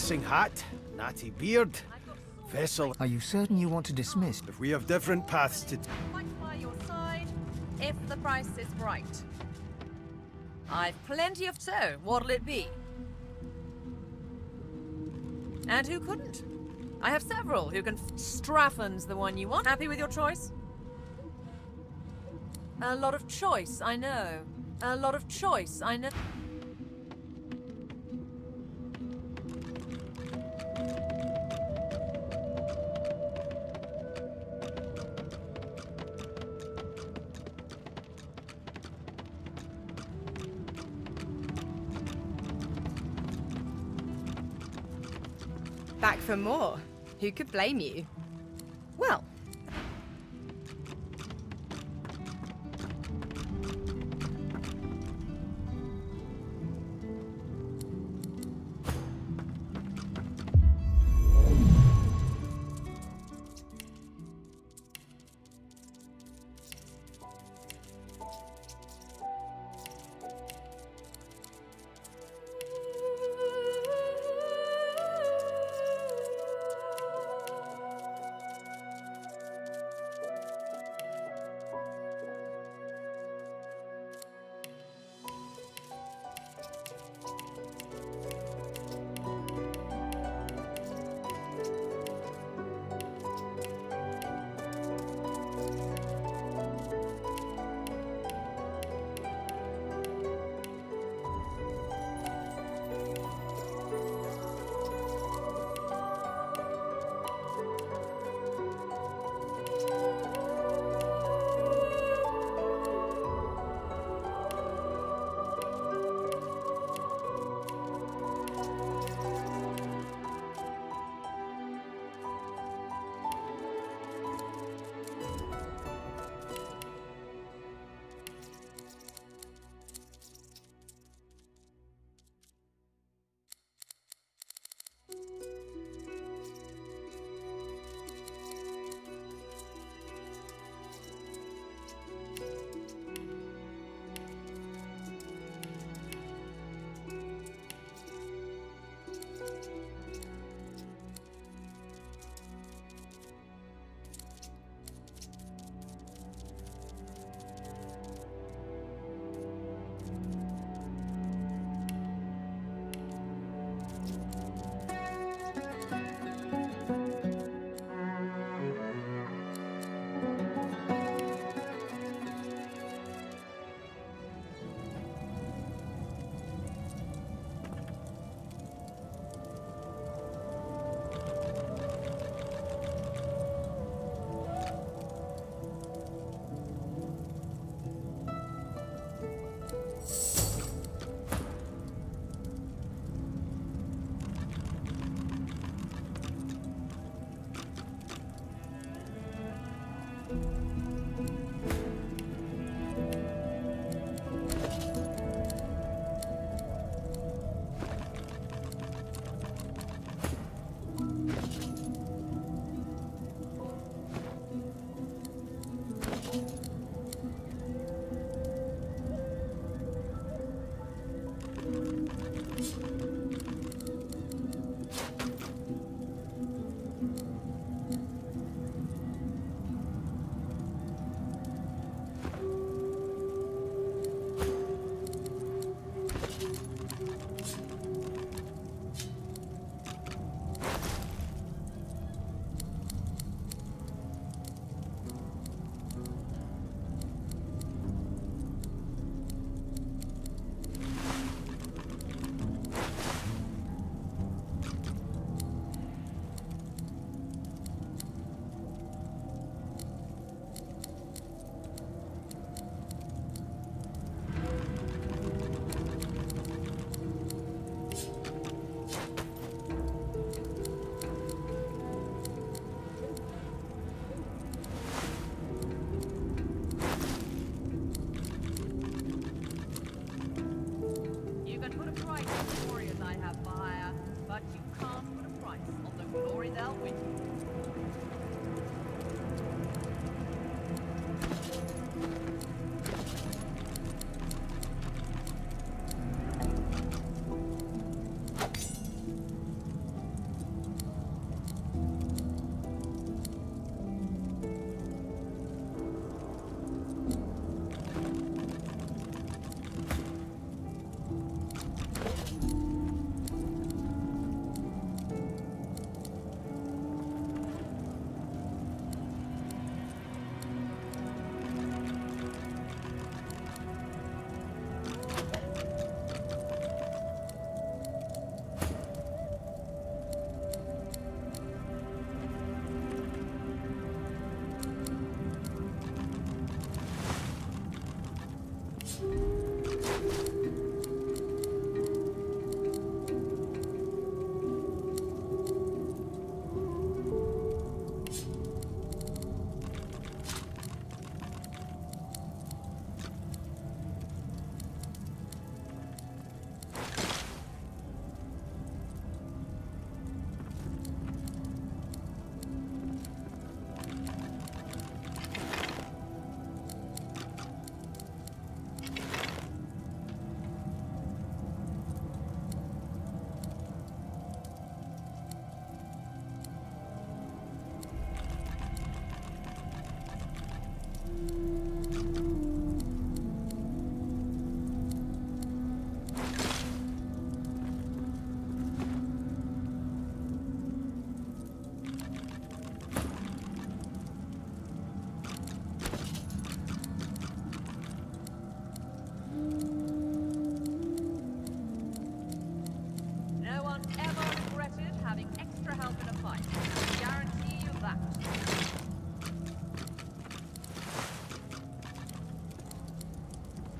missing hat, natty beard, vessel. Are you certain you want to dismiss? If we have different paths to... Fight by your side, if the price is right. I've plenty of tow. What'll it be? And who couldn't? I have several who can... Straffen's the one you want. Happy with your choice? A lot of choice, I know. A lot of choice, I know. Back for more. Who could blame you? Well,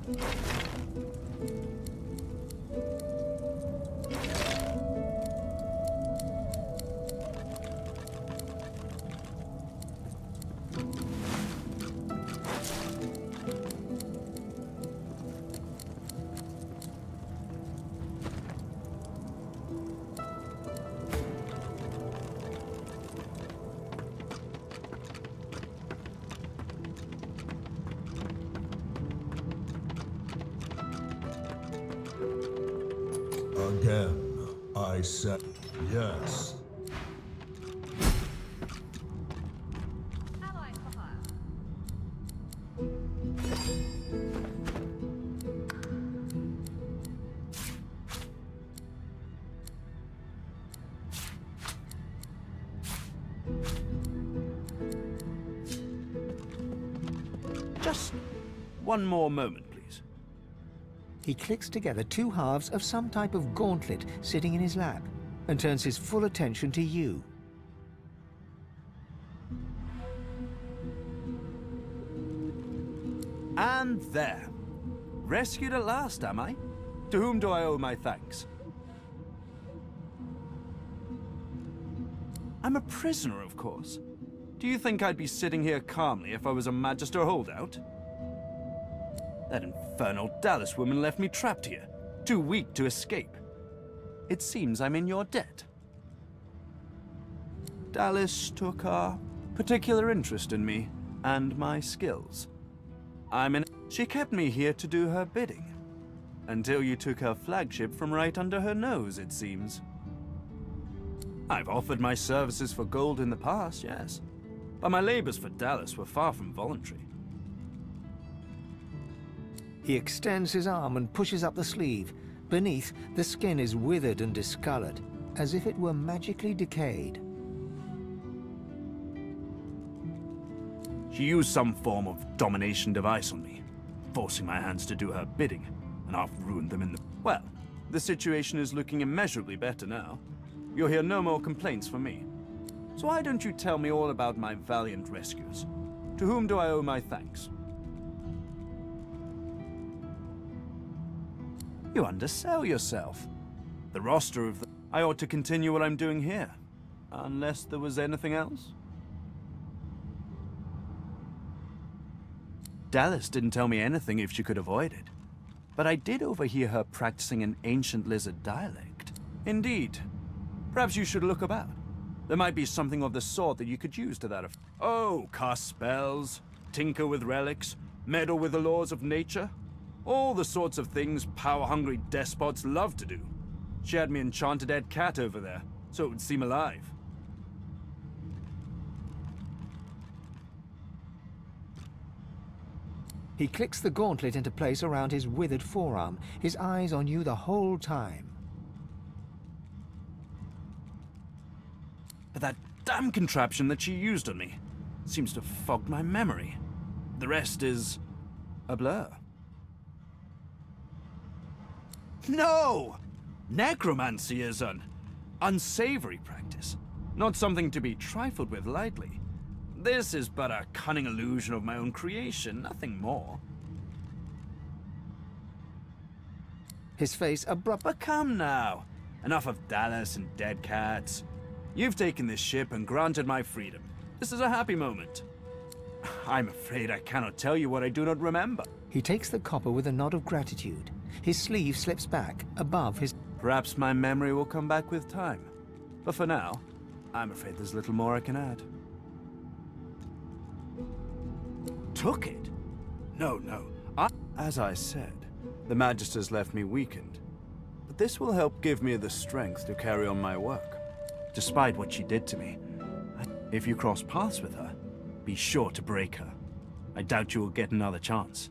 Again, I said yes. Just one more moment, please. He clicks together two halves of some type of gauntlet sitting in his lap and turns his full attention to you. And there. Rescued at last, am I? To whom do I owe my thanks? I'm a prisoner, of course. Do you think I'd be sitting here calmly if I was a Magister holdout? That infernal Dallis woman left me trapped here, too weak to escape. It seems I'm in your debt. Dallis took a particular interest in me and my skills. She kept me here to do her bidding. Until you took her flagship from right under her nose, it seems. I've offered my services for gold in the past, yes. But my labors for Dallis were far from voluntary. He extends his arm and pushes up the sleeve. Beneath, the skin is withered and discolored, as if it were magically decayed. She used some form of domination device on me, forcing my hands to do her bidding, and I've ruined them in the... Well, the situation is looking immeasurably better now. You'll hear no more complaints from me. So why don't you tell me all about my valiant rescuers? To whom do I owe my thanks? You undersell yourself. The roster of the... I ought to continue what I'm doing here. Unless there was anything else? Dallis didn't tell me anything if she could avoid it. But I did overhear her practicing an ancient lizard dialect. Indeed. Perhaps you should look about. There might be something of the sort that you could use to that effect. Oh, cast spells, tinker with relics, meddle with the laws of nature. All the sorts of things power-hungry despots love to do. She had me enchanted dead cat over there, so it would seem alive. He clicks the gauntlet into place around his withered forearm, his eyes on you the whole time. But that damn contraption that she used on me seems to fog my memory. The rest is a blur. No! Necromancy is an unsavory practice, not something to be trifled with lightly. This is but a cunning illusion of my own creation, nothing more. His face abrupt. But come now. Enough of Dallis and dead cats. You've taken this ship and granted my freedom. This is a happy moment. I'm afraid I cannot tell you what I do not remember. He takes the copper with a nod of gratitude. His sleeve slips back, above his... Perhaps my memory will come back with time. But for now, I'm afraid there's little more I can add. Took it? No. As I said, the Magisters left me weakened. But this will help give me the strength to carry on my work. Despite what she did to me, if you cross paths with her, be sure to break her. I doubt you will get another chance.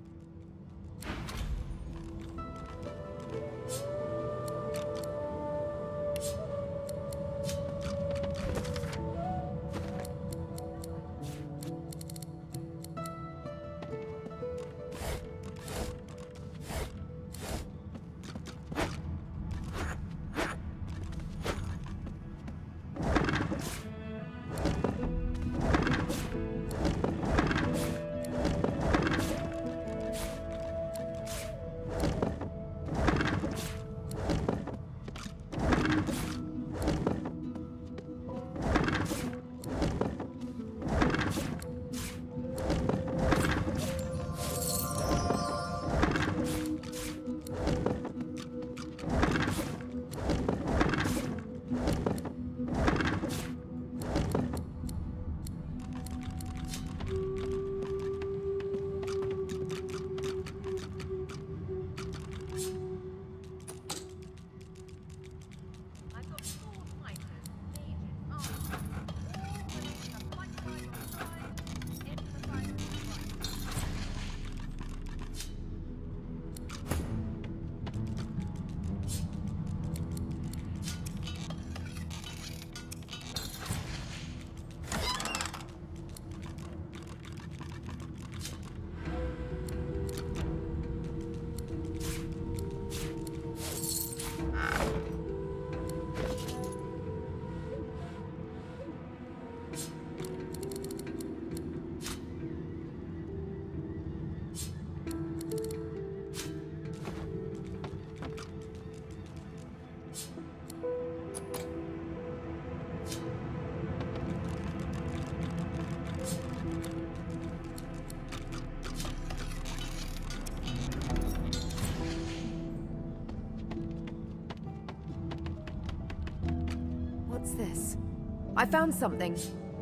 I found something.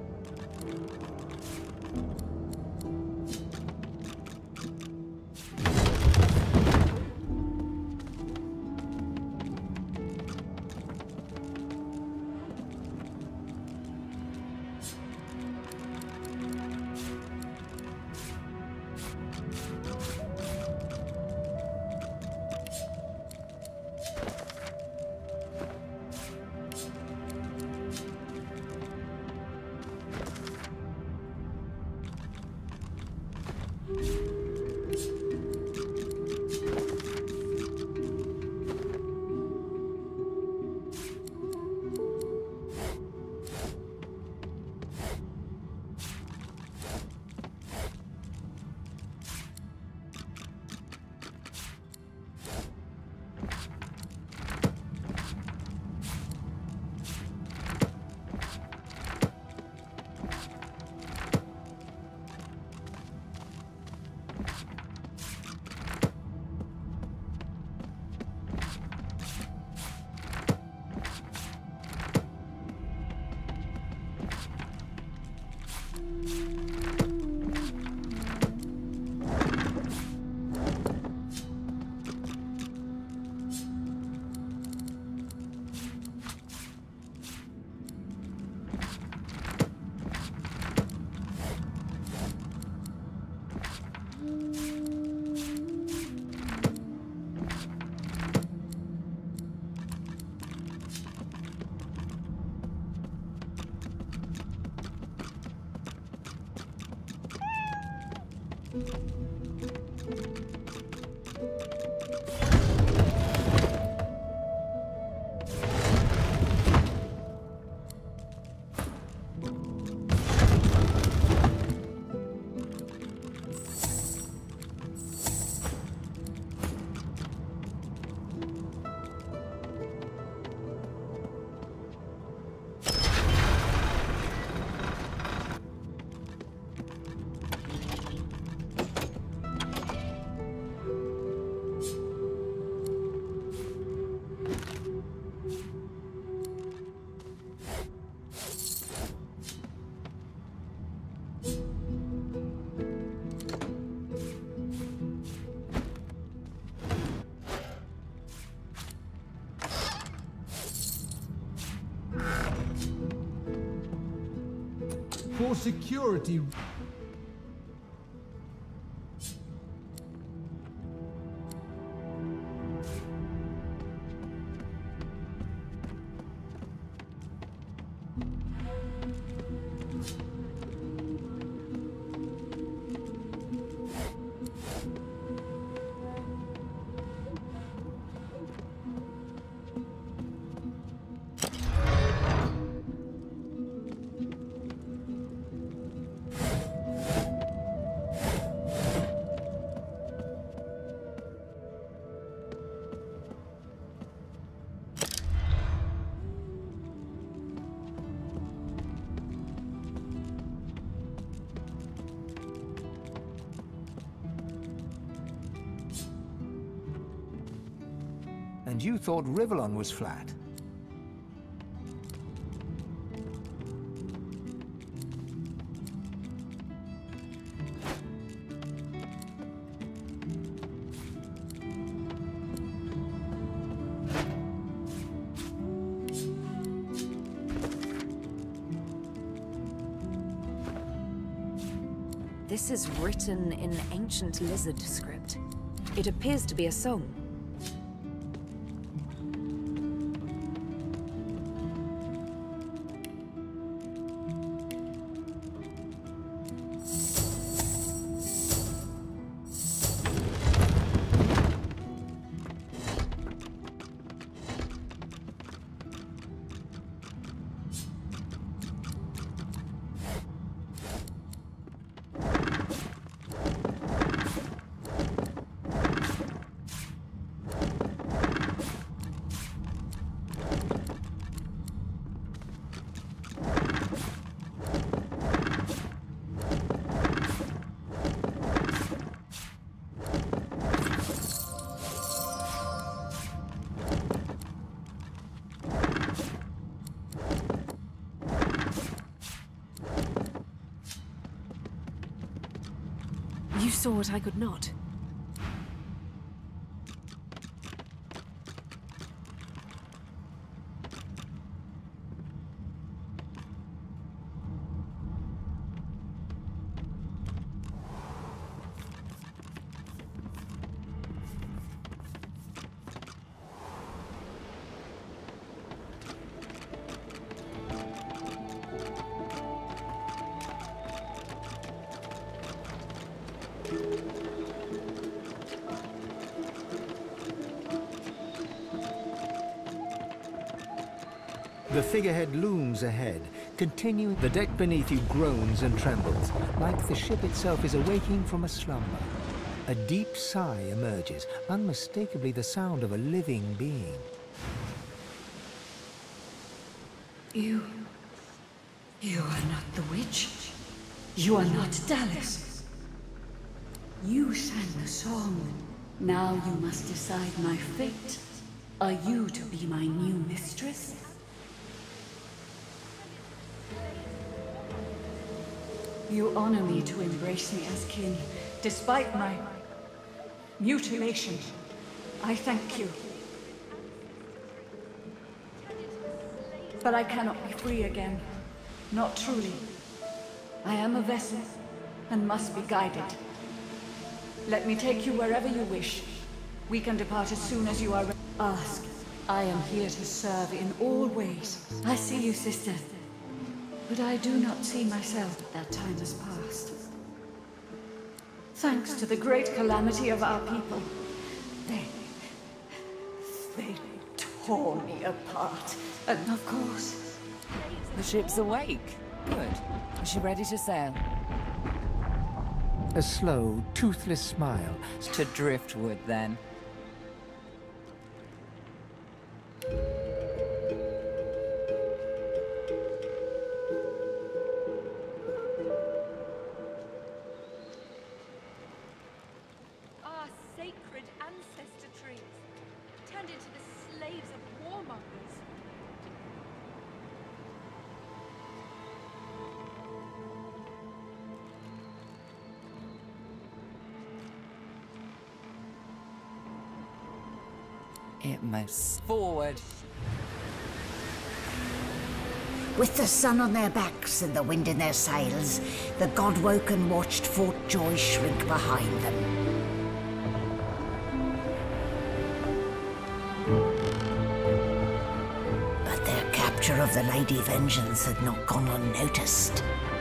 For security. And you thought Rivellon was flat. This is written in ancient lizard script. It appears to be a song. You saw what I could not. The figurehead looms ahead, continuing. The deck beneath you groans and trembles, like the ship itself is awaking from a slumber. A deep sigh emerges, unmistakably the sound of a living being. You are not the witch. You are not Dallas. You sang the song. Now you must decide my fate. Are you to be my new mistress? You honor me to embrace me as kin, despite my mutilation. I thank you. But I cannot be free again. Not truly. I am a vessel, and must be guided. Let me take you wherever you wish. We can depart as soon as you are ready. Ask. I am here to serve in all ways. I see you, sister. But I do not see myself. That time has passed. Thanks to the great calamity of our people, they tore me apart. And of course... The ship's awake. Good. Is she ready to sail? A slow, toothless smile. To driftwood, then. Our sacred ancestor trees, turned into the slaves of warmongers. It most forward. With the sun on their backs and the wind in their sails, the Godwoken watched Fort Joy shrink behind them. But their capture of the Lady Vengeance had not gone unnoticed.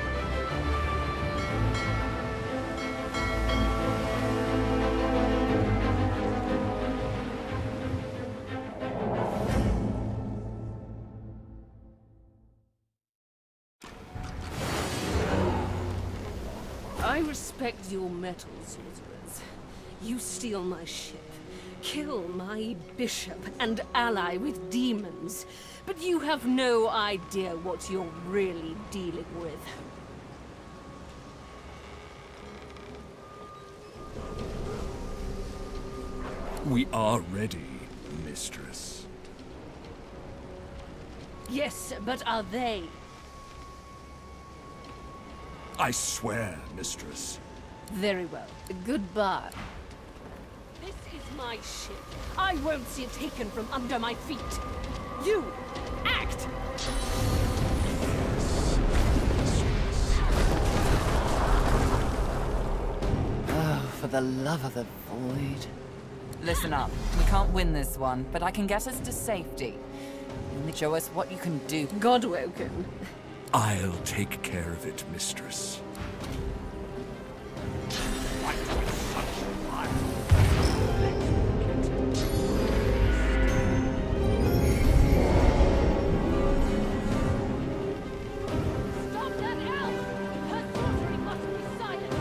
I respect your mettle, sorcerers. You steal my ship, kill my bishop, and ally with demons. But you have no idea what you're really dealing with. We are ready, mistress. Yes, but are they? I swear, mistress. Very well. Goodbye. This is my ship. I won't see it taken from under my feet. You, act! Oh, for the love of the void. Listen up. We can't win this one, but I can get us to safety. Only show us what you can do. Godwoken. I'll take care of it, mistress. Stop that elf! Her sorcery must be silenced!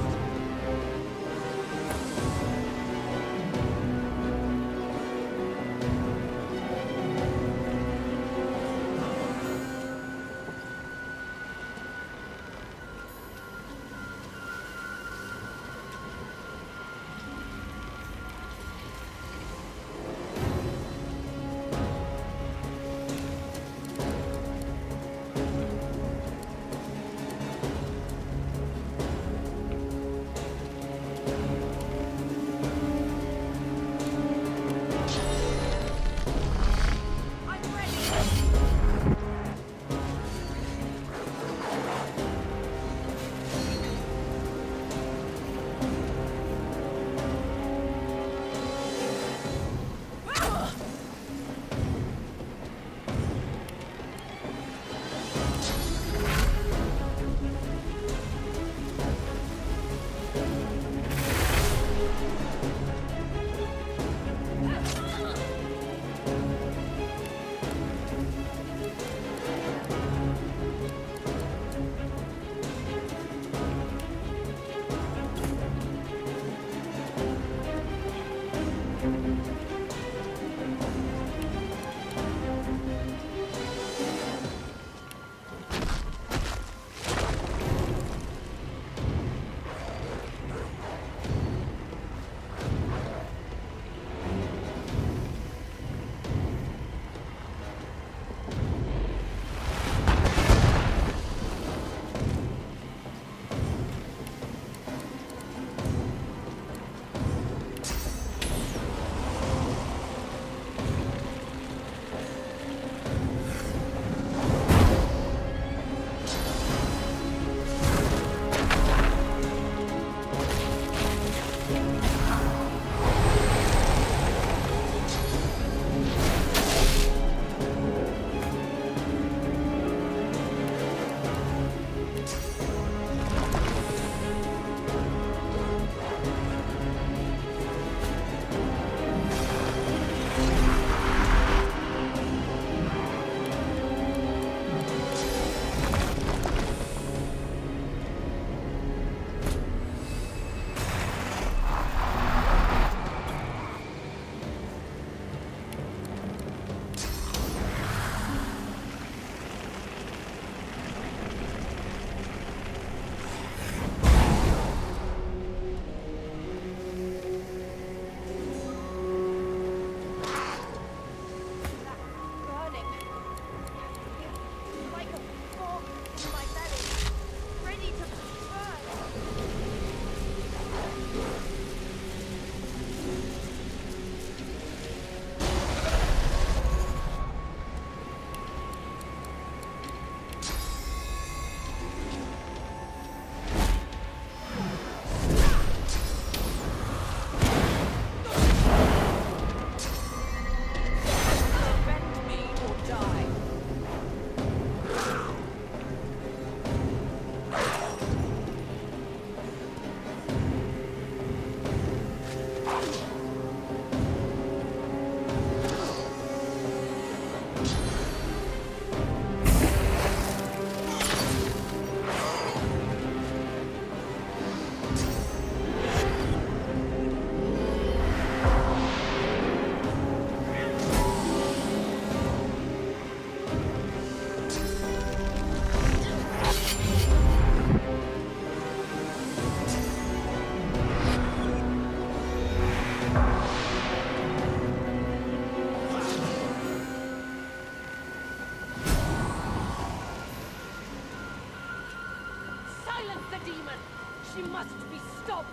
She must be stopped!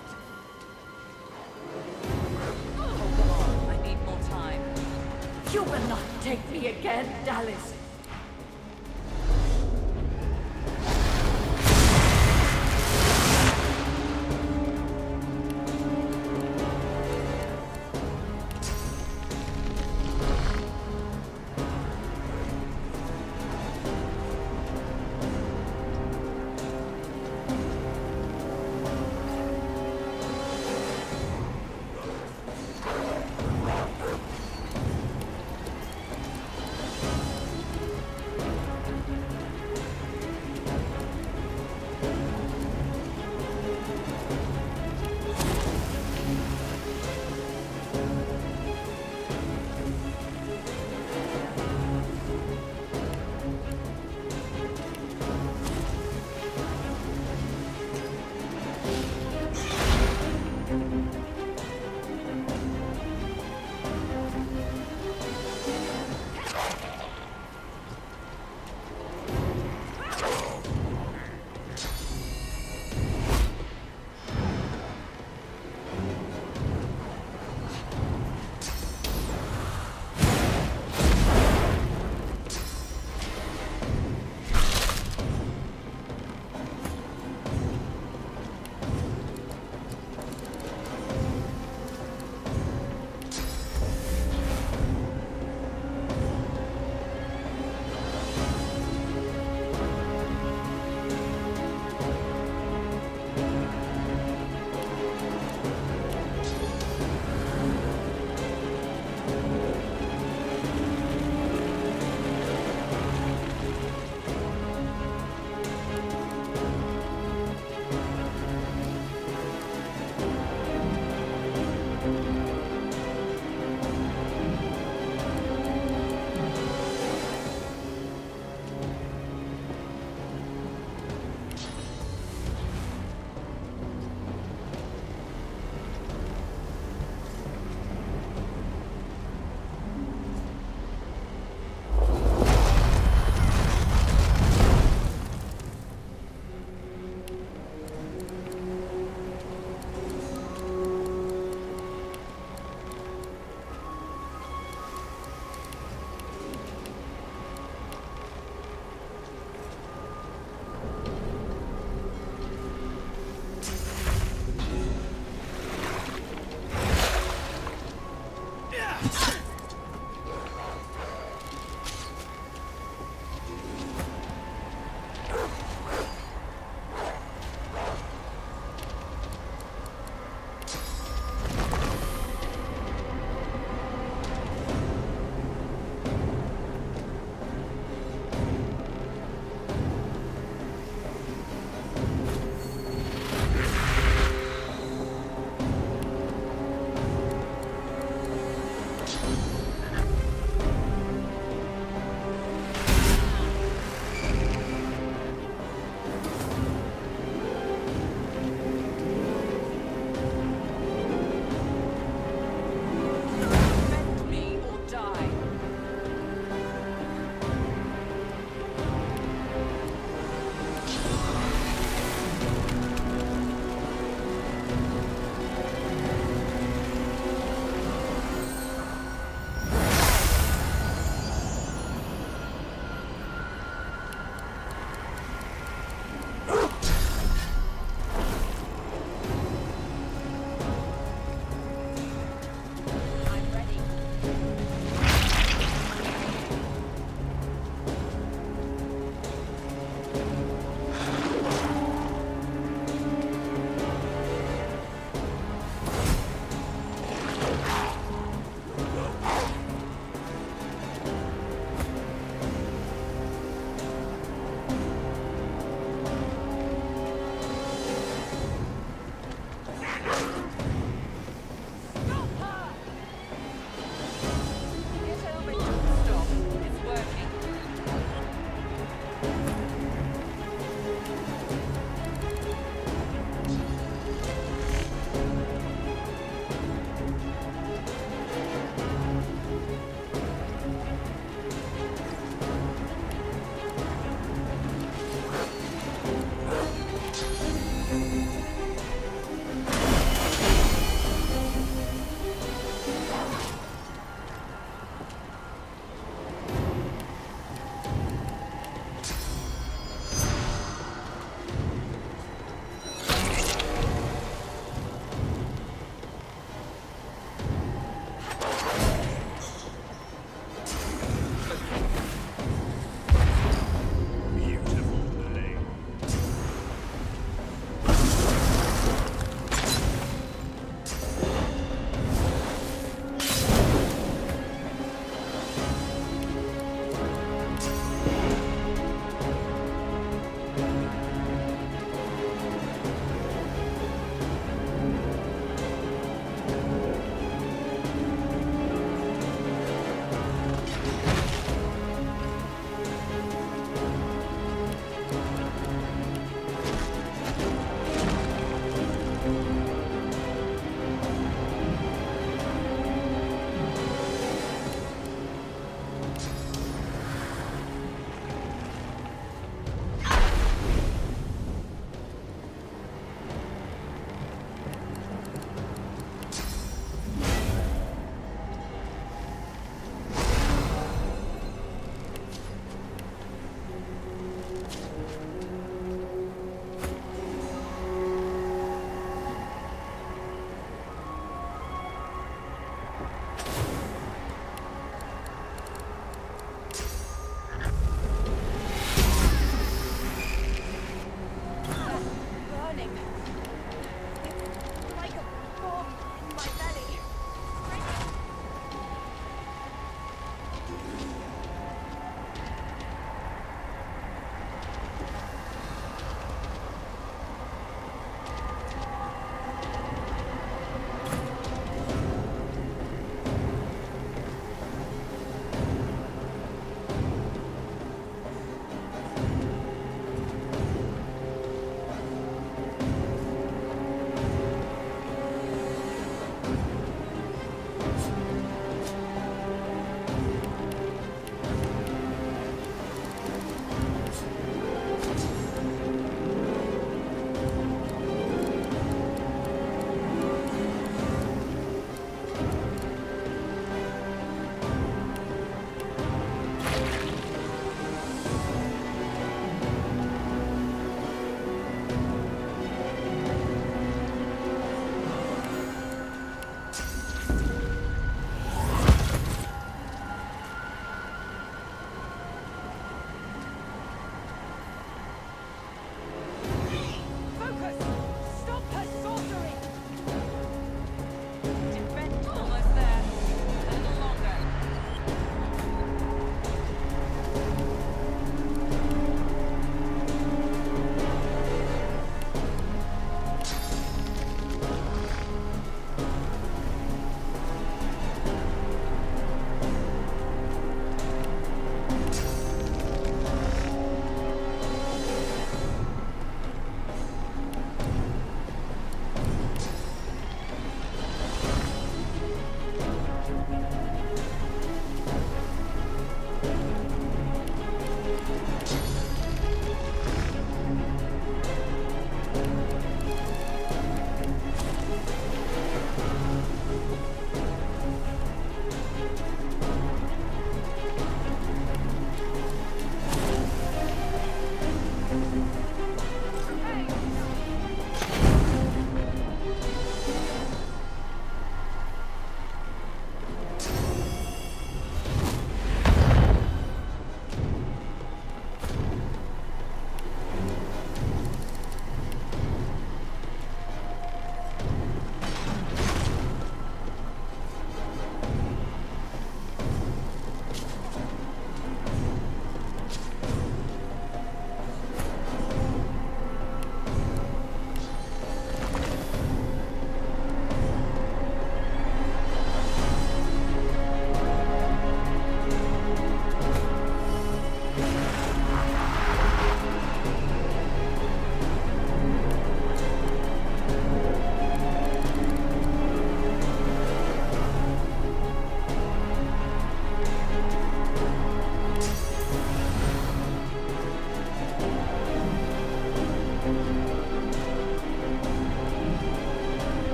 Oh, come on. I need more time. You will not take me again, Dallis.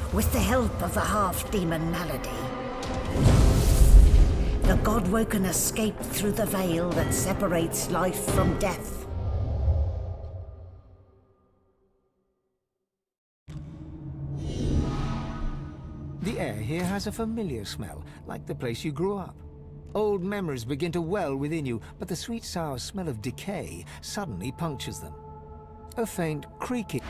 with the help of the half-demon Malady. The Godwoken escaped through the veil that separates life from death. The air here has a familiar smell, like the place you grew up. Old memories begin to well within you, but the sweet sour smell of decay suddenly punctures them. A faint creaking.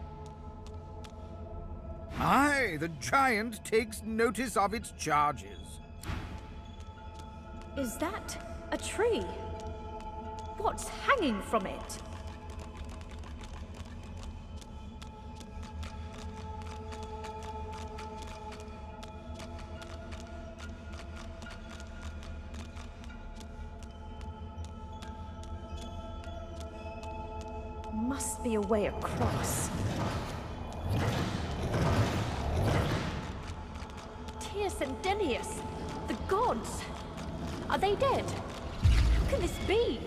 Aye, the giant takes notice of its charges. Is that a tree? What's hanging from it? Must be a way across. Tyr's and Denius, the gods. Are they dead? How can this be?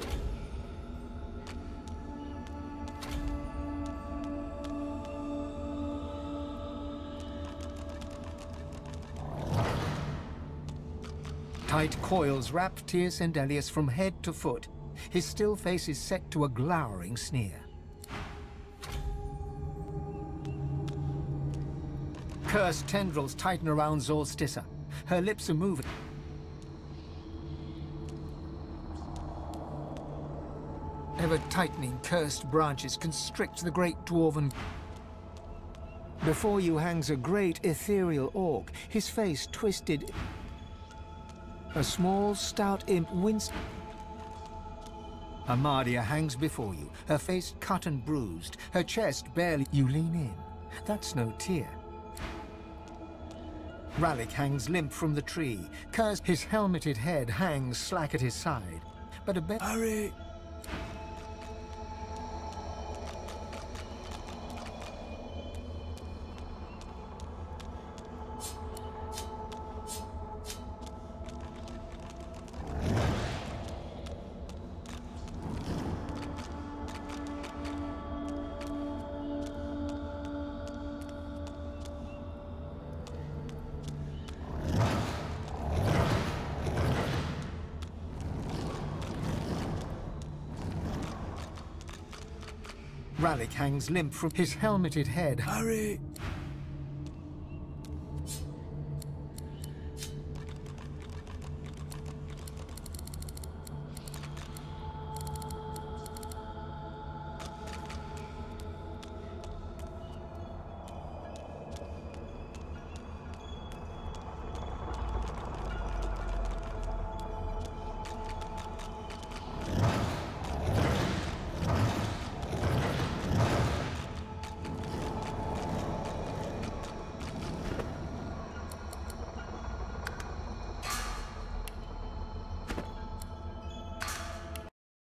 Tight coils wrap Tyr Sendelius from head to foot. His still face is set to a glowering sneer. Cursed tendrils tighten around Zolstissa. Her lips are moving. Ever-tightening cursed branches constrict the great dwarven... Before you hangs a great ethereal orc, his face twisted... A small, stout imp wince... Amadia hangs before you, her face cut and bruised, her chest barely... You lean in. That's no Tyr. Ralik hangs limp from the tree. Cursed, his helmeted head hangs slack at his side. But a bit... Hurry! Ralik hangs limp from his helmeted head. Hurry!